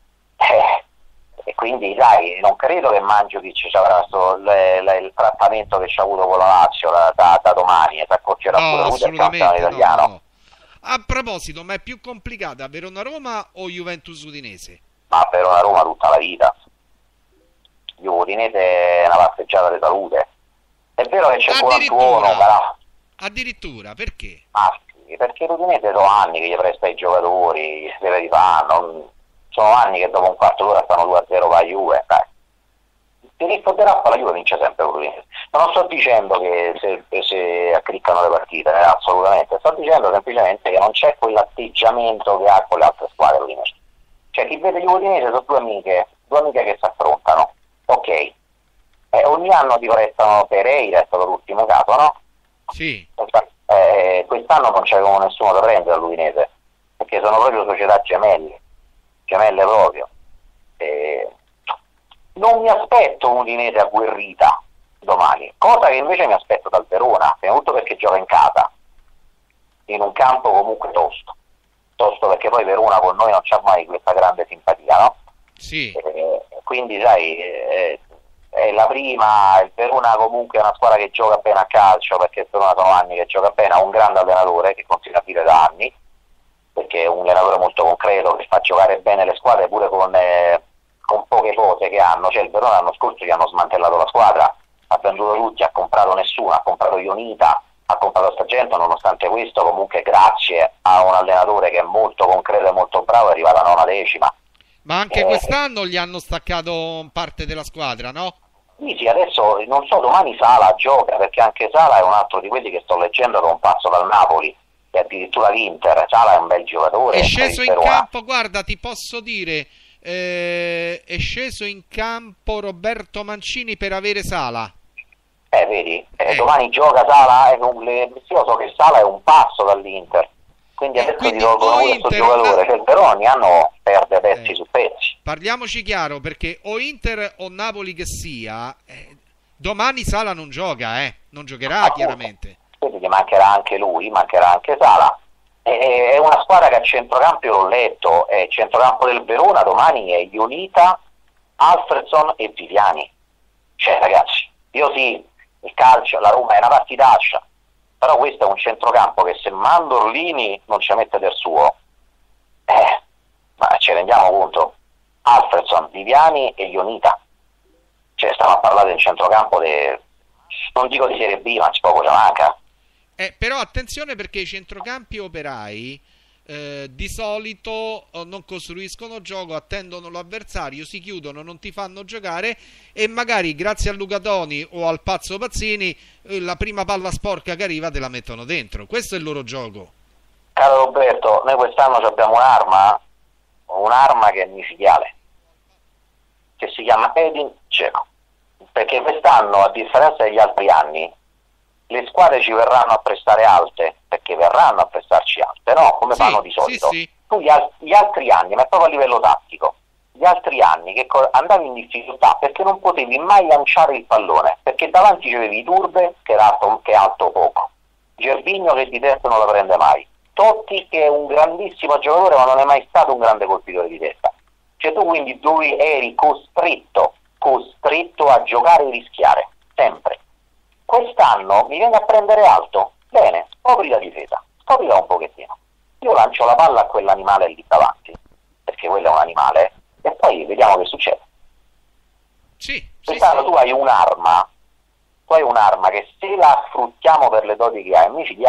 E quindi dai, non credo che Mandzukic ci avrà il trattamento che ci ha avuto con la Lazio da domani, e si accorgerà pure lui del campionato italiano. No. A proposito, ma è più complicata Verona-Roma o Juventus-Udinese? Ma Verona-Roma tutta la vita. Udinese è una passeggiata di salute. È vero che c'è il buon tuono, però. Addirittura, perché? Perché l'Udinese sono anni che gli presta i giocatori, gli deve rifare, sono anni che dopo un quarto d'ora stanno 2-0 per la Juve, dai. si risponderà, la Juve vince sempre l'Udinese. Ma non sto dicendo che se accriccano le partite, assolutamente, sto dicendo semplicemente che non c'è quell'atteggiamento che ha con le altre squadre l'Udinese. Cioè chi vede gli Udinese sono due amiche che si affrontano, ok, ogni anno ti prestano Pereira, è stato l'ultimo caso, no? Sì. Quest'anno non c'avevamo nessuno da prendere all'Udinese, perché sono proprio società gemelle proprio. Non mi aspetto un'Udinese agguerrita domani, cosa che invece mi aspetto dal Verona, prima di tutto perché gioca in casa, in un campo comunque tosto perché poi Verona con noi non c'ha mai questa grande simpatia, no? Sì. Quindi sai, è la prima, il Verona comunque è una squadra che gioca bene a calcio, perché il Verona sono anni che gioca bene, ha un grande allenatore che continua a dire da anni, perché è un allenatore molto concreto che fa giocare bene le squadre pure con poche cose che hanno. Cioè il Verona l'anno scorso gli hanno smantellato la squadra, ha venduto tutti, ha comprato nessuno, ha comprato Ionita, ha comprato Sargento, nonostante questo comunque grazie a un allenatore che è molto concreto e molto bravo è arrivata a 9ª. Ma anche quest'anno gli hanno staccato parte della squadra, no? Sì, adesso non so, domani Sala gioca, perché anche Sala è un altro di quelli che sto leggendo che è un passo dal Napoli, e addirittura l'Inter. Sala è un bel giocatore. È sceso in campo, guarda, ti posso dire, è sceso in campo Roberto Mancini per avere Sala. Vedi, domani gioca Sala, io so che Sala è un passo dall'Inter, quindi adesso ti tolgono questo giocatore, cioè il Verona ogni anno perde pezzi su pezzi. Parliamoci chiaro, perché o Inter o Napoli che sia, domani Sala non gioca, non giocherà chiaramente. Quindi mancherà anche lui, mancherà anche Sala. È una squadra che a centrocampo, io l'ho letto, il centrocampo del Verona domani è Ionita, Alfredson e Viviani. Cioè ragazzi, io sì, il calcio, la Roma è una partitaccia, però questo è un centrocampo che se Mandorlini non ci mette del suo, ma ci rendiamo conto, Alfredson, Viviani e Ionita, cioè stiamo a parlare del centrocampo non dico di Serie B, ma poco ci manca. Però attenzione, perché i centrocampi operai di solito non costruiscono gioco, attendono l'avversario, si chiudono, non ti fanno giocare, e magari grazie a Luca Toni o al pazzo Pazzini la prima palla sporca che arriva te la mettono dentro. Questo è il loro gioco. Caro Roberto, noi quest'anno abbiamo un'arma che è micidiale, che si chiama Edin Dzeko, perché quest'anno, a differenza degli altri anni, le squadre ci verranno a prestare alte, perché verranno a prestarci alte, no? Come fanno di solito. Sì. Tu gli altri anni, ma proprio a livello tattico, gli altri anni che andavi in difficoltà perché non potevi mai lanciare il pallone, perché davanti c'avevi Turbe che è alto poco, Gervinho che di testa non la prende mai, Totti che è un grandissimo giocatore ma non è mai stato un grande colpitore di testa. Cioè tu quindi eri costretto a giocare e rischiare, sempre. Quest'anno mi viene a prendere alto, bene, scopri la difesa, scoprila un pochettino. Io lancio la palla a quell'animale lì davanti, perché quello è un animale, e poi vediamo che succede. Quest'anno tu hai un'arma che se la sfruttiamo per le doti che ha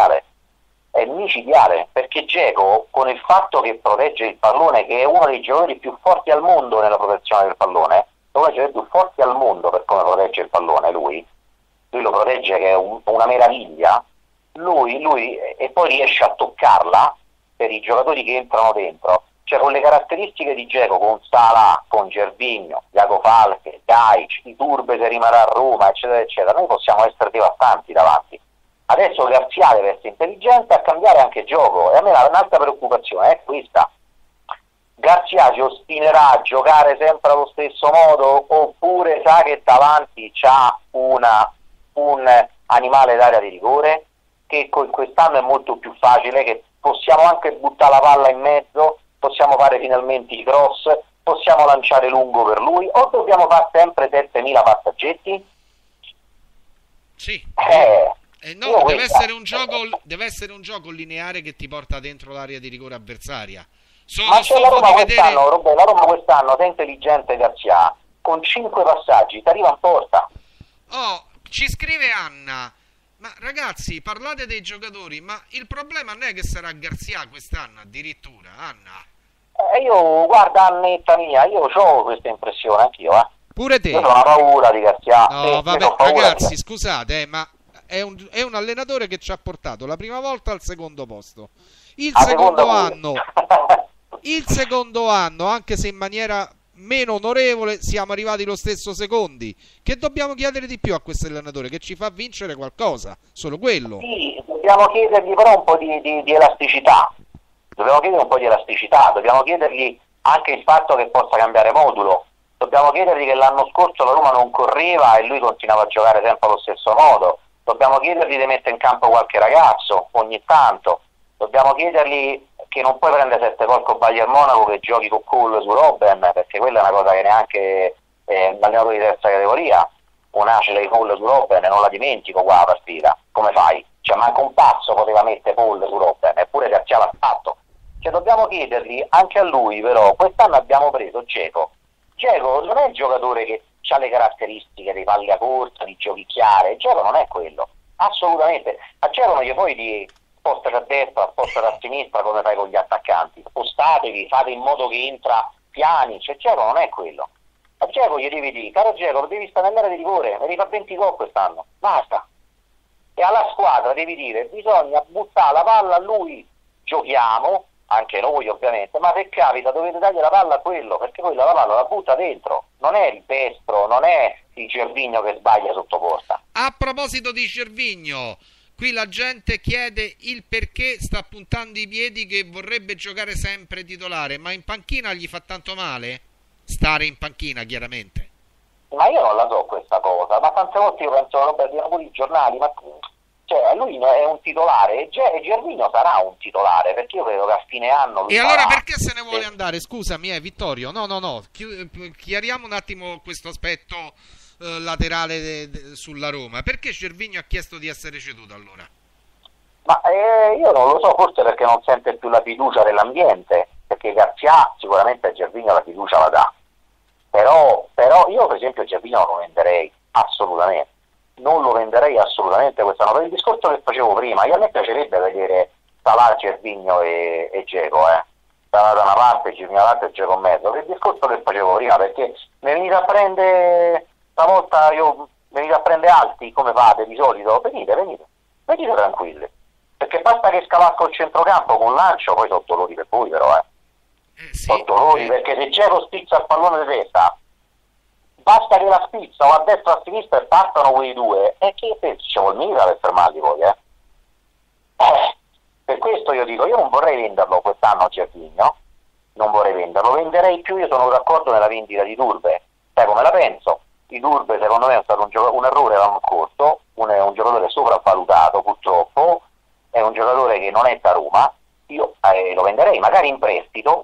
è micidiale, perché Dzeko, con il fatto che protegge il pallone, che è uno dei giocatori più forti al mondo nella protezione del pallone, uno dei giocatori più forti al mondo per come protegge il pallone, lui lo protegge, che è una meraviglia, lui e poi riesce a toccarla per i giocatori che entrano dentro, cioè con le caratteristiche di Dzeko, con Salah, con Gervinho, Iago Falque, Gaich, Iturbe se rimarrà a Roma, eccetera eccetera, noi possiamo essere devastanti davanti. Adesso Garzia deve essere intelligente a cambiare anche gioco, e a me un'altra preoccupazione è questa: Garzia si ostinerà a giocare sempre allo stesso modo, oppure sa che davanti c'ha un animale d'area di rigore, che quest'anno è molto più facile, che possiamo anche buttare la palla in mezzo, possiamo fare finalmente i cross, possiamo lanciare lungo per lui, o dobbiamo fare sempre 7000 passaggetti? No, deve essere un gioco lineare che ti porta dentro l'area di rigore avversaria. Ma c'è la Roma quest'anno, se è intelligente Garzia, con 5 passaggi ti arriva in porta. Ci scrive Anna: ma ragazzi, parlate dei giocatori, ma il problema non è che sarà Garzia quest'anno addirittura, Anna? Io, guarda Annetta mia, io ho questa impressione anch'io, Pure te. Io ho paura di Garzia. No, vabbè, ragazzi, scusate, ma è un allenatore che ci ha portato la prima volta al secondo posto. Il secondo anno, anche se in maniera meno onorevole, siamo arrivati lo stesso secondi. Che dobbiamo chiedere di più a questo allenatore? Che ci fa vincere qualcosa, solo quello. Sì, dobbiamo chiedergli però un po' di elasticità. Dobbiamo chiedergli anche il fatto che possa cambiare modulo. Dobbiamo chiedergli che l'anno scorso la Roma non correva e lui continuava a giocare sempre allo stesso modo. Dobbiamo chiedergli di mettere in campo qualche ragazzo ogni tanto. Dobbiamo chiedergli che non puoi prendere 7 gol con Bayern Monaco che giochi con Cole su Robben, perché quella è una cosa che neanche l'allenatore di terza categoria, un acile di Cole su Robben, non la dimentico qua la partita. Come fai? Cioè manca un passo poteva mettere Cole su Robben, eppure Garzia l'ha fatto. Cioè dobbiamo chiedergli anche a lui, però quest'anno abbiamo preso Dzeko. Dzeko non è il giocatore che ha le caratteristiche dei palla corta, di giochicchiare. Dzeko non è quello, assolutamente. A Dzeko non gli puoi dire sposta a destra, sposta a sinistra come fai con gli attaccanti, spostatevi, fate in modo che entra piani. Cioè Dzeko non è quello. A Dzeko gli devi dire, caro Dzeko, devi stare nell'area di rigore, devi fare 20 gol quest'anno, basta. E alla squadra devi dire, bisogna buttare la palla a lui, giochiamo, anche noi ovviamente, ma se capita dovete dargli la palla a quello, perché poi la palla la butta dentro, non è il Pestro, non è il Gervinho che sbaglia sotto porta. A proposito di Gervinho, qui la gente chiede il perché sta puntando i piedi, che vorrebbe giocare sempre titolare, ma in panchina gli fa tanto male? Stare in panchina, chiaramente. Ma io non la so questa cosa, ma tante volte io penso, Roberto, dicono pure i giornali, ma cioè lui è un titolare e Gervinho sarà un titolare, perché io credo che a fine anno lui e farà. Allora perché se ne vuole andare? Scusami, Vittorio, no, chiariamo un attimo questo aspetto laterale sulla Roma. Perché Gervinho ha chiesto di essere ceduto allora? Ma io non lo so, forse perché non sente più la fiducia dell'ambiente, perché Garzia sicuramente a Gervinho la fiducia la dà, però io per esempio Gervinho non lo venderei assolutamente. Non lo venderei assolutamente quest'anno, per il discorso che facevo prima. Io a me piacerebbe vedere Salah, Gervinho e Dzeko, Salah da una parte, Gervinho dall'altra e Dzeko in mezzo, per il discorso che facevo prima, perché mi venite a prendere stavolta, venite a prendere alti come fate di solito, venite tranquilli, perché basta che scavalco il centrocampo con un lancio, poi sono dolori per voi però, sì, sono dolori, perché se Dzeko spizza il pallone di testa, basta che la spizza o a destra o a sinistra e partano quei due, e che ci vuol mica per fermarli poi, Per questo io dico, io non vorrei venderlo quest'anno a Gervinho, non vorrei venderlo, venderei più, io sono d'accordo nella vendita di Iturbe. Sai come la penso? Iturbe secondo me è stato un errore l'anno scorso, è un giocatore sopravvalutato purtroppo, è un giocatore che non è da Roma, io lo venderei magari in prestito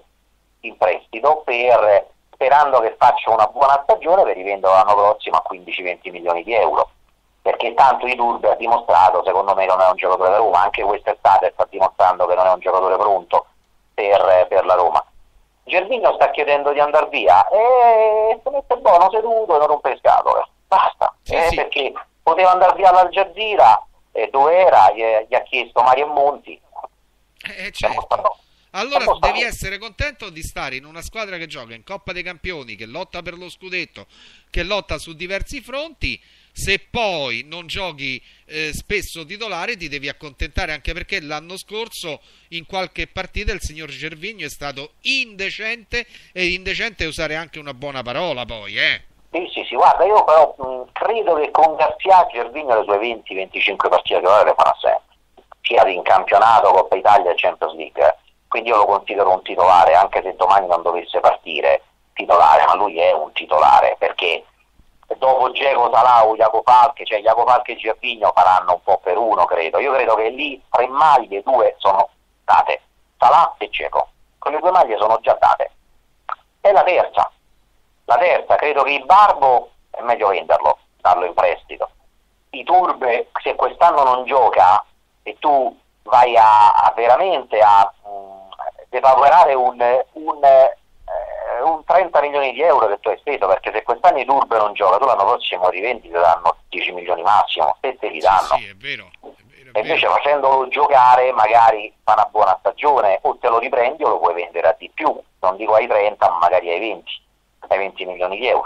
sperando che faccia una buona stagione per rivenderlo l'anno prossimo a 15-20 milioni di euro, perché tanto Iturbe ha dimostrato, secondo me, che non è un giocatore da Roma, anche quest'estate sta dimostrando che non è un giocatore pronto per la Roma. Gervinho sta chiedendo di andare via e si mette buono seduto e non rompe le scatole, basta, sì. Perché poteva andare via all'Al Jazeera, dove era, gli ha chiesto Mario Monti, certo. Allora devi essere contento di stare in una squadra che gioca in Coppa dei Campioni, che lotta per lo scudetto, che lotta su diversi fronti. Se poi non giochi spesso titolare ti devi accontentare, anche perché l'anno scorso in qualche partita il signor Gervinho è stato indecente, e indecente è usare anche una buona parola poi, Sì, guarda, io però credo che con Garzia Gervinho le sue 20-25 partite titolari le farà sempre, sia in campionato, Coppa Italia e Champions League. Quindi io lo considero un titolare, anche se domani non dovesse partire titolare, ma lui è un titolare, perché dopo Dzeko, Salah o Jaco Falche, cioè Jaco Falche e Gervinho faranno un po' per uno, credo. Io credo che lì 3 maglie, 2 sono date, Salah e Dzeko, quelle 2 maglie sono già date. E la terza, credo che il Barbo è meglio venderlo, darlo in prestito. Iturbe, se quest'anno non gioca e tu vai a veramente a devaluare un 30 milioni di euro che tu hai speso, perché se quest'anno Iturbe non gioca, tu l'anno prossimo rivendi, ti danno 10 milioni massimo, se te li danno. Sì, è vero. E invece facendolo giocare magari fa una buona stagione, o te lo riprendi o lo puoi vendere a di più, non dico ai 30 ma magari ai 20 milioni di euro.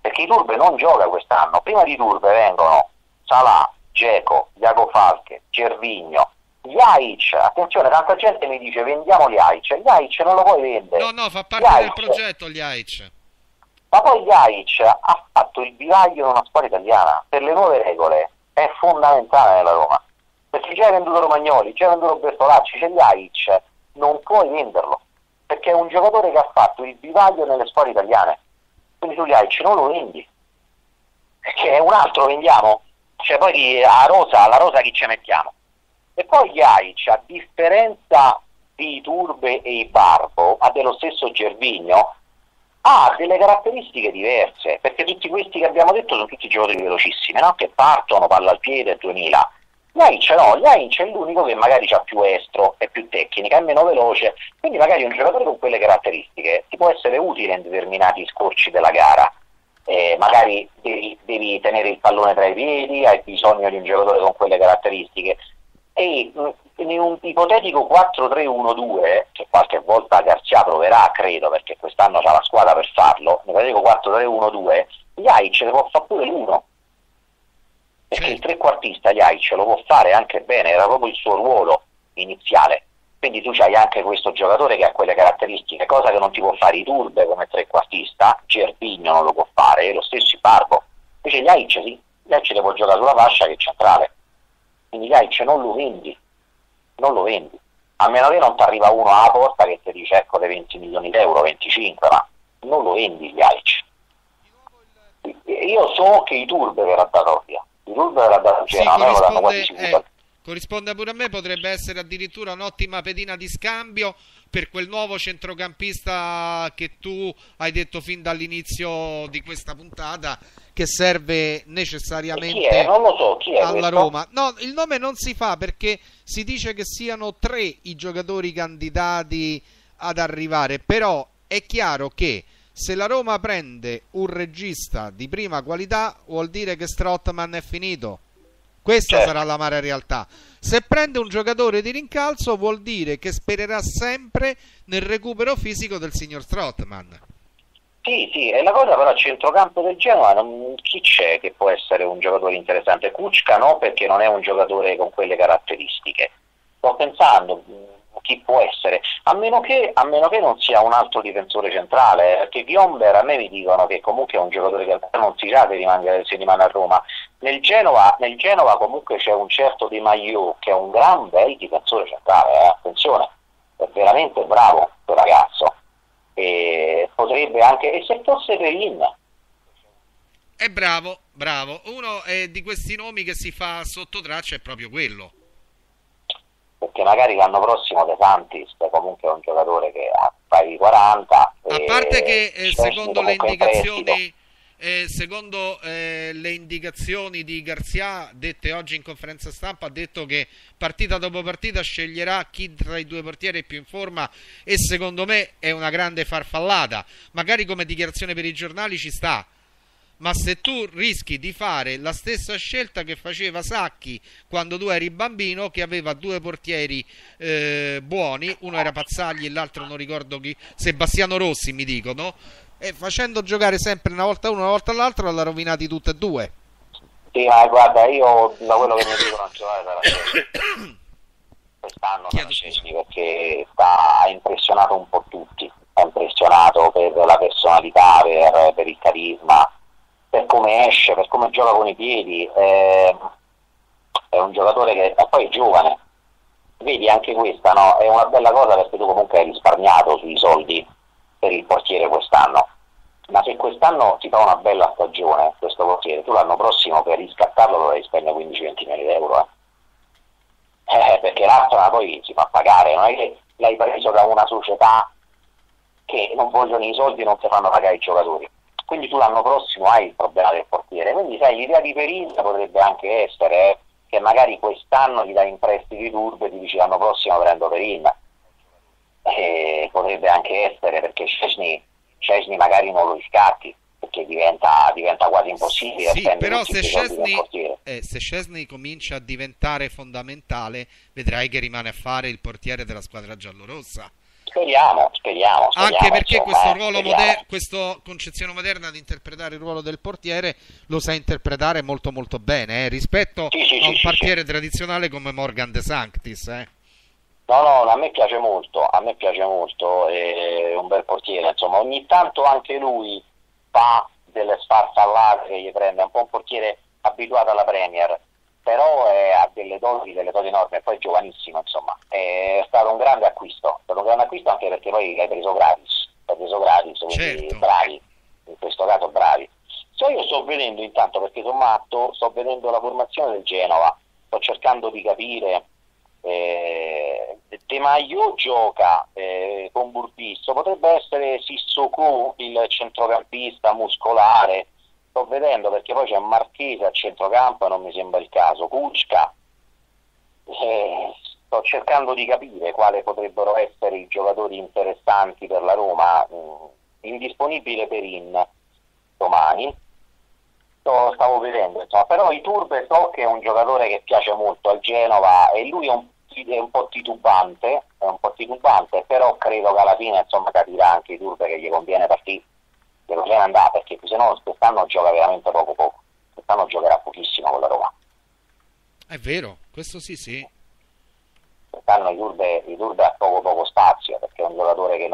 perché Iturbe non gioca quest'anno. Prima di Iturbe vengono Salah, Dzeko, Iago Falche, Gervinho, Ljajic. Attenzione, tanta gente mi dice vendiamo Ljajic non lo puoi vendere. No, fa parte del progetto Ljajic. Ma poi Ljajic ha fatto il vivaio in una squadra italiana, per le nuove regole è fondamentale nella Roma, perché già hai venduto Romagnoli, già hai venduto Bertolacci, c'è Ljajic, non puoi venderlo, perché è un giocatore che ha fatto il vivaio nelle squadre italiane, quindi tu Ljajic non lo vendi, perché è un altro vendiamo, cioè poi alla rosa chi ci mettiamo? E poi Ljajic, a differenza di Iturbe e Ibarbo, ha dello stesso Gervinho, ha delle caratteristiche diverse, perché tutti questi che abbiamo detto sono tutti giocatori velocissimi, no? Che partono, palla al piede, 2000. Ljajic è l'unico che magari ha più estro, è più tecnica, è meno veloce, quindi magari un giocatore con quelle caratteristiche ti può essere utile in determinati scorci della gara. Magari devi tenere il pallone tra i piedi, hai bisogno di un giocatore con quelle caratteristiche, e in un ipotetico 4-3-1-2, che qualche volta Garcia proverà, credo, perché quest'anno c'ha la squadra per farlo, in un ipotetico 4-3-1-2, Ljajic ne può fare pure l'uno, perché il trequartista Ljajic lo può fare anche bene, era proprio il suo ruolo iniziale, quindi tu c'hai anche questo giocatore che ha quelle caratteristiche, cosa che non ti può fare Iturbe come trequartista, Gervinho non lo può fare, lo stesso Ibarbo, invece Ljajic sì, Ljajic le può giocare sulla fascia che è centrale, quindi Ljajic non lo vendi, a meno che non ti arriva uno alla porta che ti dice ecco dei 20 milioni d'euro, 25, ma non lo vendi Ljajic. Io so che Iturbe verrà dato via, Iturbe verrà dato via, a me lo danno quasi sicuro. Corrisponde pure a me, potrebbe essere addirittura un'ottima pedina di scambio per quel nuovo centrocampista che tu hai detto fin dall'inizio di questa puntata che serve necessariamente. Chi è? Non lo so, chi è alla questo? Roma. No, il nome non si fa perché si dice che siano 3 i giocatori candidati ad arrivare, però è chiaro che se la Roma prende un regista di prima qualità vuol dire che Strootman è finito. Questa sarà l'amara realtà. Se prende un giocatore di rincalzo vuol dire che spererà sempre nel recupero fisico del signor Strootman. Sì, e la cosa però a centrocampo del Genoa chi c'è che può essere un giocatore interessante? Kučka no, perché non è un giocatore con quelle caratteristiche. Sto pensando chi può essere, a meno che non sia un altro difensore centrale, perché Gyomber a me mi dicono che comunque è un giocatore che non si sa se rimane a Roma. Nel Genova comunque c'è un certo Di Maio che è un gran bel difensore centrale, attenzione, è veramente bravo quel ragazzo, e potrebbe anche, e se fosse Perin è bravo, uno di questi nomi che si fa sotto traccia è proprio quello, perché magari l'anno prossimo De Santis comunque è un giocatore che fa i 40, a parte che secondo le indicazioni di Garcia dette oggi in conferenza stampa, ha detto che partita dopo partita sceglierà chi tra i due portieri è più in forma, e secondo me è una grande farfallata, magari come dichiarazione per i giornali ci sta, ma se tu rischi di fare la stessa scelta che faceva Sacchi quando tu eri bambino, che aveva 2 portieri buoni, uno era Pazzagli e l'altro non ricordo chi, Sebastiano Rossi mi dicono, e facendo giocare sempre una volta uno, una volta l'altro, l'ha rovinati tutte e 2. Sì, ma guarda, io da quello che mi dicono giocare quest'anno perché ha impressionato un po' tutti, ha impressionato per la personalità, per il carisma, per come esce, per come gioca con i piedi, è un giocatore che poi è giovane, vedi anche questa, no? È una bella cosa perché tu comunque hai risparmiato sui soldi per il portiere quest'anno, ma se quest'anno ti fa una bella stagione questo portiere, tu l'anno prossimo per riscattarlo dovrai spendere 15-20 milioni di euro, perché l'Arsenal poi si fa pagare, non è che l'hai preso da una società che non vogliono i soldi e non ti fanno pagare i giocatori, quindi tu l'anno prossimo hai il problema del portiere, quindi sai, l'idea di Perin potrebbe anche essere che magari quest'anno gli dai in prestito Iturbe e ti dici l'anno prossimo prendo Perin, potrebbe anche essere, perché Szczęsny magari non lo riscatti, perché diventa quasi impossibile. Sì, però se Szczęsny comincia a diventare fondamentale, vedrai che rimane a fare il portiere della squadra giallorossa. Speriamo, Anche perché insomma, questo ruolo speriamo. questa concezione moderna di interpretare il ruolo del portiere lo sa interpretare molto molto bene, rispetto Sì, sì, a sì, un sì, sì. portiere tradizionale come Morgan De Sanctis. No, no, a me piace molto, è un bel portiere, insomma, ogni tanto anche lui fa delle sfarfallate che gli prende, è un po' un portiere abituato alla Premier, però ha delle doti enormi, e poi è giovanissimo, insomma, è stato un grande acquisto, anche perché poi l'hai preso gratis, quindi Certo. bravi, in questo caso bravi. Io sto vedendo intanto, perché sono matto, sto vedendo la formazione del Genova, sto cercando di capire. De Maio gioca con Burbisso, potrebbe essere Sissoko il centrocampista muscolare, sto vedendo perché poi c'è Marchese a centrocampo e non mi sembra il caso, Kuczka, sto cercando di capire quali potrebbero essere i giocatori interessanti per la Roma. Indisponibile Perin domani, stavo vedendo, insomma, però Iturbe so che è un giocatore che piace molto al Genova e lui è un po' titubante, però credo che alla fine, insomma, capirà anche Iturbe che gli conviene partire, gli conviene andare, perché se no quest'anno gioca veramente poco, quest'anno giocherà pochissimo con la Roma. È vero, questo sì. Quest'anno Iturbe ha poco spazio, perché è un giocatore che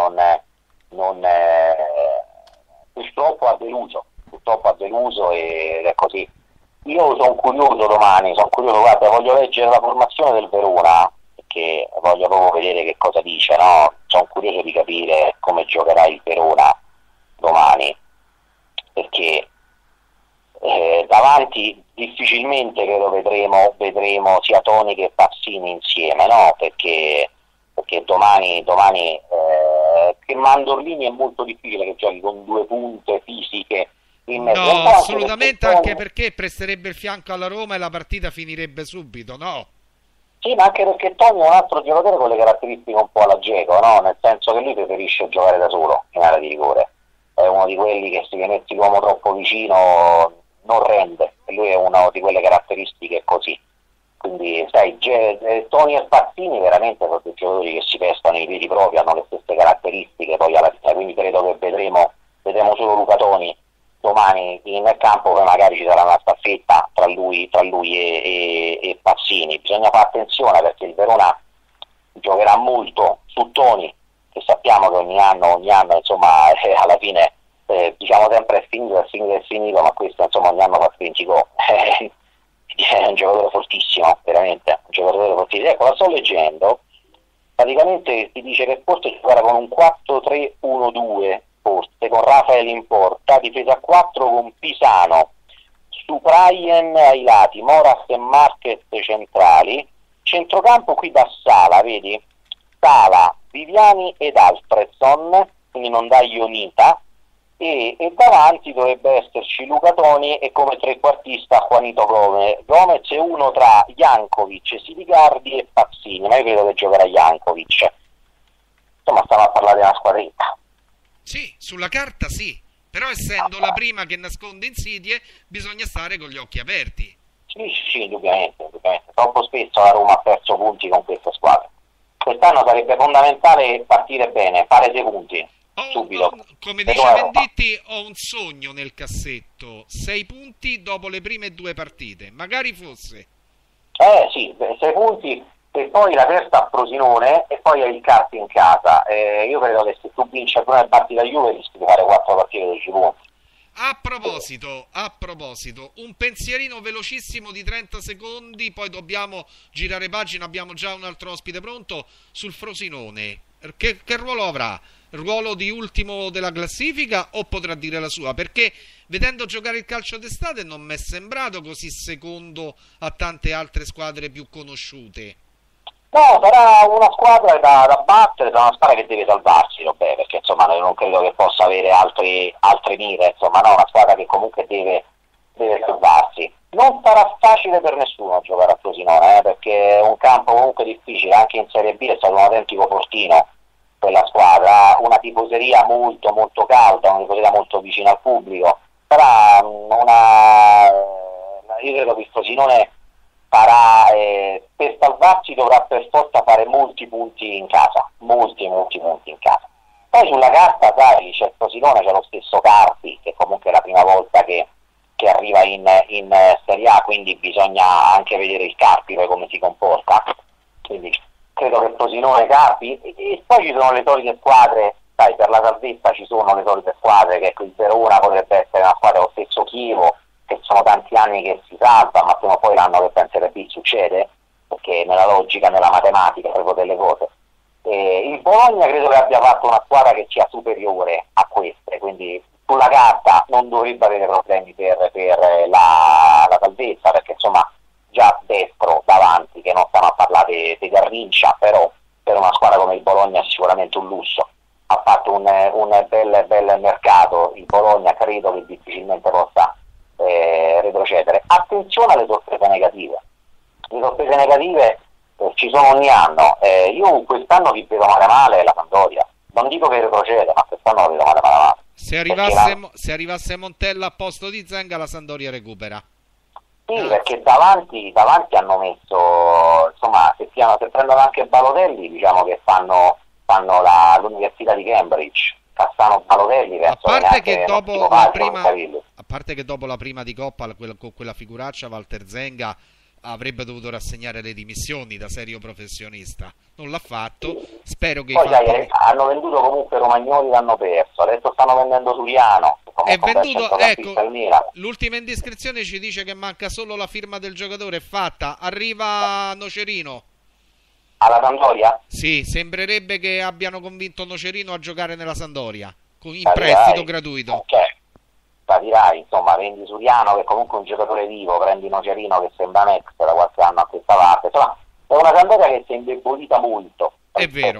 purtroppo ha deluso ed è così. Io sono curioso domani, guarda, voglio leggere la formazione del Verona, perché voglio proprio vedere che cosa dice, no? Sono curioso di capire come giocherà il Verona domani, perché davanti difficilmente credo vedremo sia Toni che Pazzini insieme, no? Perché domani che Mandorlini è molto difficile che giochi con due punte fisiche in mezzo. No, assolutamente, anche perché presterebbe il fianco alla Roma e la partita finirebbe subito, no? Sì, ma anche perché Toni è un altro giocatore con le caratteristiche un po' alla Dzeko, no? Nel senso che lui preferisce giocare da solo in area di rigore. È uno di quelli che se metti l'uomo troppo vicino non rende, e lui è una di quelle caratteristiche così. Quindi, sai, Toni e Pazzini veramente sono dei giocatori che si pestano i piedi propri, hanno le stesse caratteristiche poi alla fine, quindi credo che vedremo solo Luca Toni domani in campo, che magari ci sarà una staffetta tra lui e Pazzini. Bisogna fare attenzione perché il Verona giocherà molto su Toni, che sappiamo che ogni anno insomma alla fine diciamo sempre è finito, ma questo insomma ogni anno fa 20 gol. È un giocatore fortissimo, veramente un giocatore fortissimo. Ecco, la sto leggendo, praticamente si dice che forse giocherà con un 4-3-1-2, forse con Rafael in porta, difesa a 4 con Pisano, Supraien ai lati, Moras e Marquez centrali, centrocampo qui da Sala, vedi? Sala, Viviani ed Alfredson, quindi non dà Ionita, e davanti dovrebbe esserci Luca Toni e come trequartista Juanito Gomez è uno tra Jankovic, Siligardi e Pazzini, ma io credo che giocherà Jankovic. Insomma, stiamo a parlare di una squadretta. Sì, sulla carta sì, però essendo la prima che nasconde insidie bisogna stare con gli occhi aperti. Sì, indubbiamente. Troppo spesso la Roma ha perso punti con questa squadra. Quest'anno sarebbe fondamentale partire bene, fare 6 punti subito. Come dice Venditti, ho un sogno nel cassetto: 6 punti dopo le prime 2 partite, magari fosse. Sì, 6 punti e poi la terza a Frosinone e poi hai il Carpi in casa. Io credo che se tu vinci la prima partita a Juve rischi di fare 4 partite di 10 punti. A proposito, un pensierino velocissimo di 30 secondi, poi dobbiamo girare pagina, abbiamo già un altro ospite pronto, sul Frosinone. Che ruolo avrà? Ruolo di ultimo della classifica o potrà dire la sua? Perché vedendo giocare il calcio d'estate non mi è sembrato così secondo a tante altre squadre più conosciute. No, sarà una squadra da battere, sarà una squadra che deve salvarsi, vabbè, perché insomma non credo che possa avere altre mire, insomma, no, una squadra che comunque deve salvarsi. Non sarà facile per nessuno giocare a Frosinone, perché è un campo comunque difficile, anche in Serie B è stato un autentico fortino quella squadra, una tifoseria molto molto calda, una tifoseria molto vicina al pubblico. Sarà io credo che il Frosinone farà, per salvarsi dovrà per forza fare molti punti in casa, molti punti in casa. Poi sulla carta, sai, c'è il Frosinone, c'è lo stesso Carpi, che comunque è la prima volta che arriva in Serie A, quindi bisogna anche vedere il Carpi poi come si comporta. Quindi credo che Frosinone, Carpi, e poi ci sono le solite squadre, sai, per la salvezza ci sono le solite squadre, che il Verona potrebbe essere una squadra lo stesso Chievo, che sono tanti anni che si salva, ma prima o poi l'anno che penserà più succede, perché nella logica, nella matematica proprio delle cose. Il Bologna credo che abbia fatto una squadra che sia superiore a queste, quindi sulla carta non dovrebbe avere problemi per la salvezza, perché insomma già destro davanti, che non stiamo a parlare di Garrincia, però per una squadra come il Bologna è sicuramente un lusso. Ha fatto un bel mercato il Bologna, credo che difficilmente possa retrocedere. Attenzione alle sorprese negative. Le sorprese negative ci sono ogni anno. Io quest'anno vi vedo male la Sampdoria. Non dico che retrocede, ma quest'anno la vedo male. Se arrivasse Montella a posto di Zenga, la Sampdoria recupera. Sì, perché davanti hanno messo, insomma, se prendono anche Balotelli, diciamo che fanno l'Università di Cambridge. Cassano Balotelli, penso a parte che dopo la prima di Coppa, con quella figuraccia, Walter Zenga avrebbe dovuto rassegnare le dimissioni da serio professionista. Non l'ha fatto. Spero che poi hanno venduto comunque Romagnoli, l'hanno perso. Adesso stanno vendendo Suriano. È venduto, ecco, l'ultima indiscrezione ci dice che manca solo la firma del giocatore. È fatta. Arriva Nocerino. Alla Sampdoria? Sì, sembrerebbe che abbiano convinto Nocerino a giocare nella Sampdoria in prestito gratuito. Ok, capirai, insomma, vendi Suriano, che comunque è un giocatore vivo, prendi Nocerino che sembra un ex da qualche anno a questa parte. Insomma, è una Sampdoria che si è indebolita molto. È vero.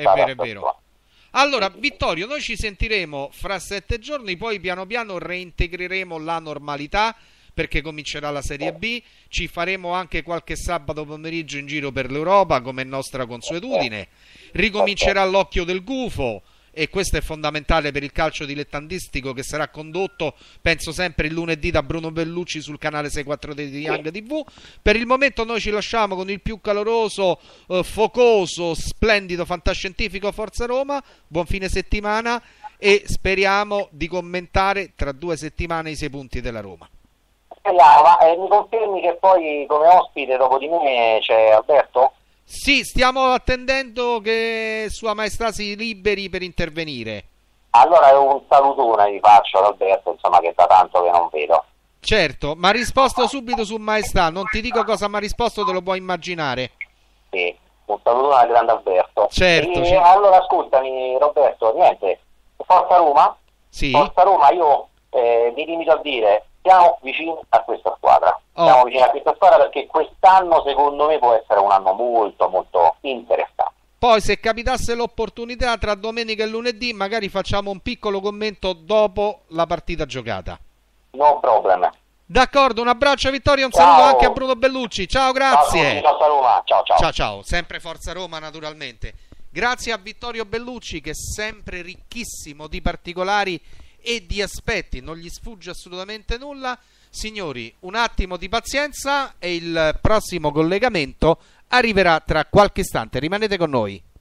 Allora, Vittorio, noi ci sentiremo fra 7 giorni, poi piano piano reintegreremo la normalità, perché comincerà la Serie B, ci faremo anche qualche sabato pomeriggio in giro per l'Europa, come è nostra consuetudine, ricomincerà l'Occhio del Gufo, e questo è fondamentale per il calcio dilettantistico, che sarà condotto, penso sempre il lunedì, da Bruno Bellucci sul canale 643 di Young TV. Per il momento noi ci lasciamo con il più caloroso, focoso, splendido fantascientifico Forza Roma. Buon fine settimana, e speriamo di commentare tra 2 settimane i 6 punti della Roma. Ma mi confermi che poi come ospite dopo di me c'è Alberto? Sì, stiamo attendendo che Sua Maestà si liberi per intervenire. Allora un salutone vi faccio ad Alberto, insomma, che da tanto che non vedo. Certo, ma ha risposto subito su Maestà, non ti dico cosa mi ha risposto, te lo puoi immaginare. Sì, un salutone al grande Alberto. Certo. Allora ascoltami Roberto, niente, Forza Roma? Sì. Forza Roma, io mi limito a dire, siamo vicini a questa squadra. Siamo vicini a questa squadra perché quest'anno secondo me può essere un anno molto molto interessante. Poi se capitasse l'opportunità tra domenica e lunedì magari facciamo un piccolo commento dopo la partita giocata. No problem. D'accordo, un abbraccio a Vittorio, un saluto anche a Bruno Bellucci. Ciao, grazie. Ciao. Sempre Forza Roma naturalmente. Grazie a Vittorio Bellucci, che è sempre ricchissimo di particolari e di aspetti, non gli sfugge assolutamente nulla. Signori, un attimo di pazienza e il prossimo collegamento arriverà tra qualche istante. Rimanete con noi.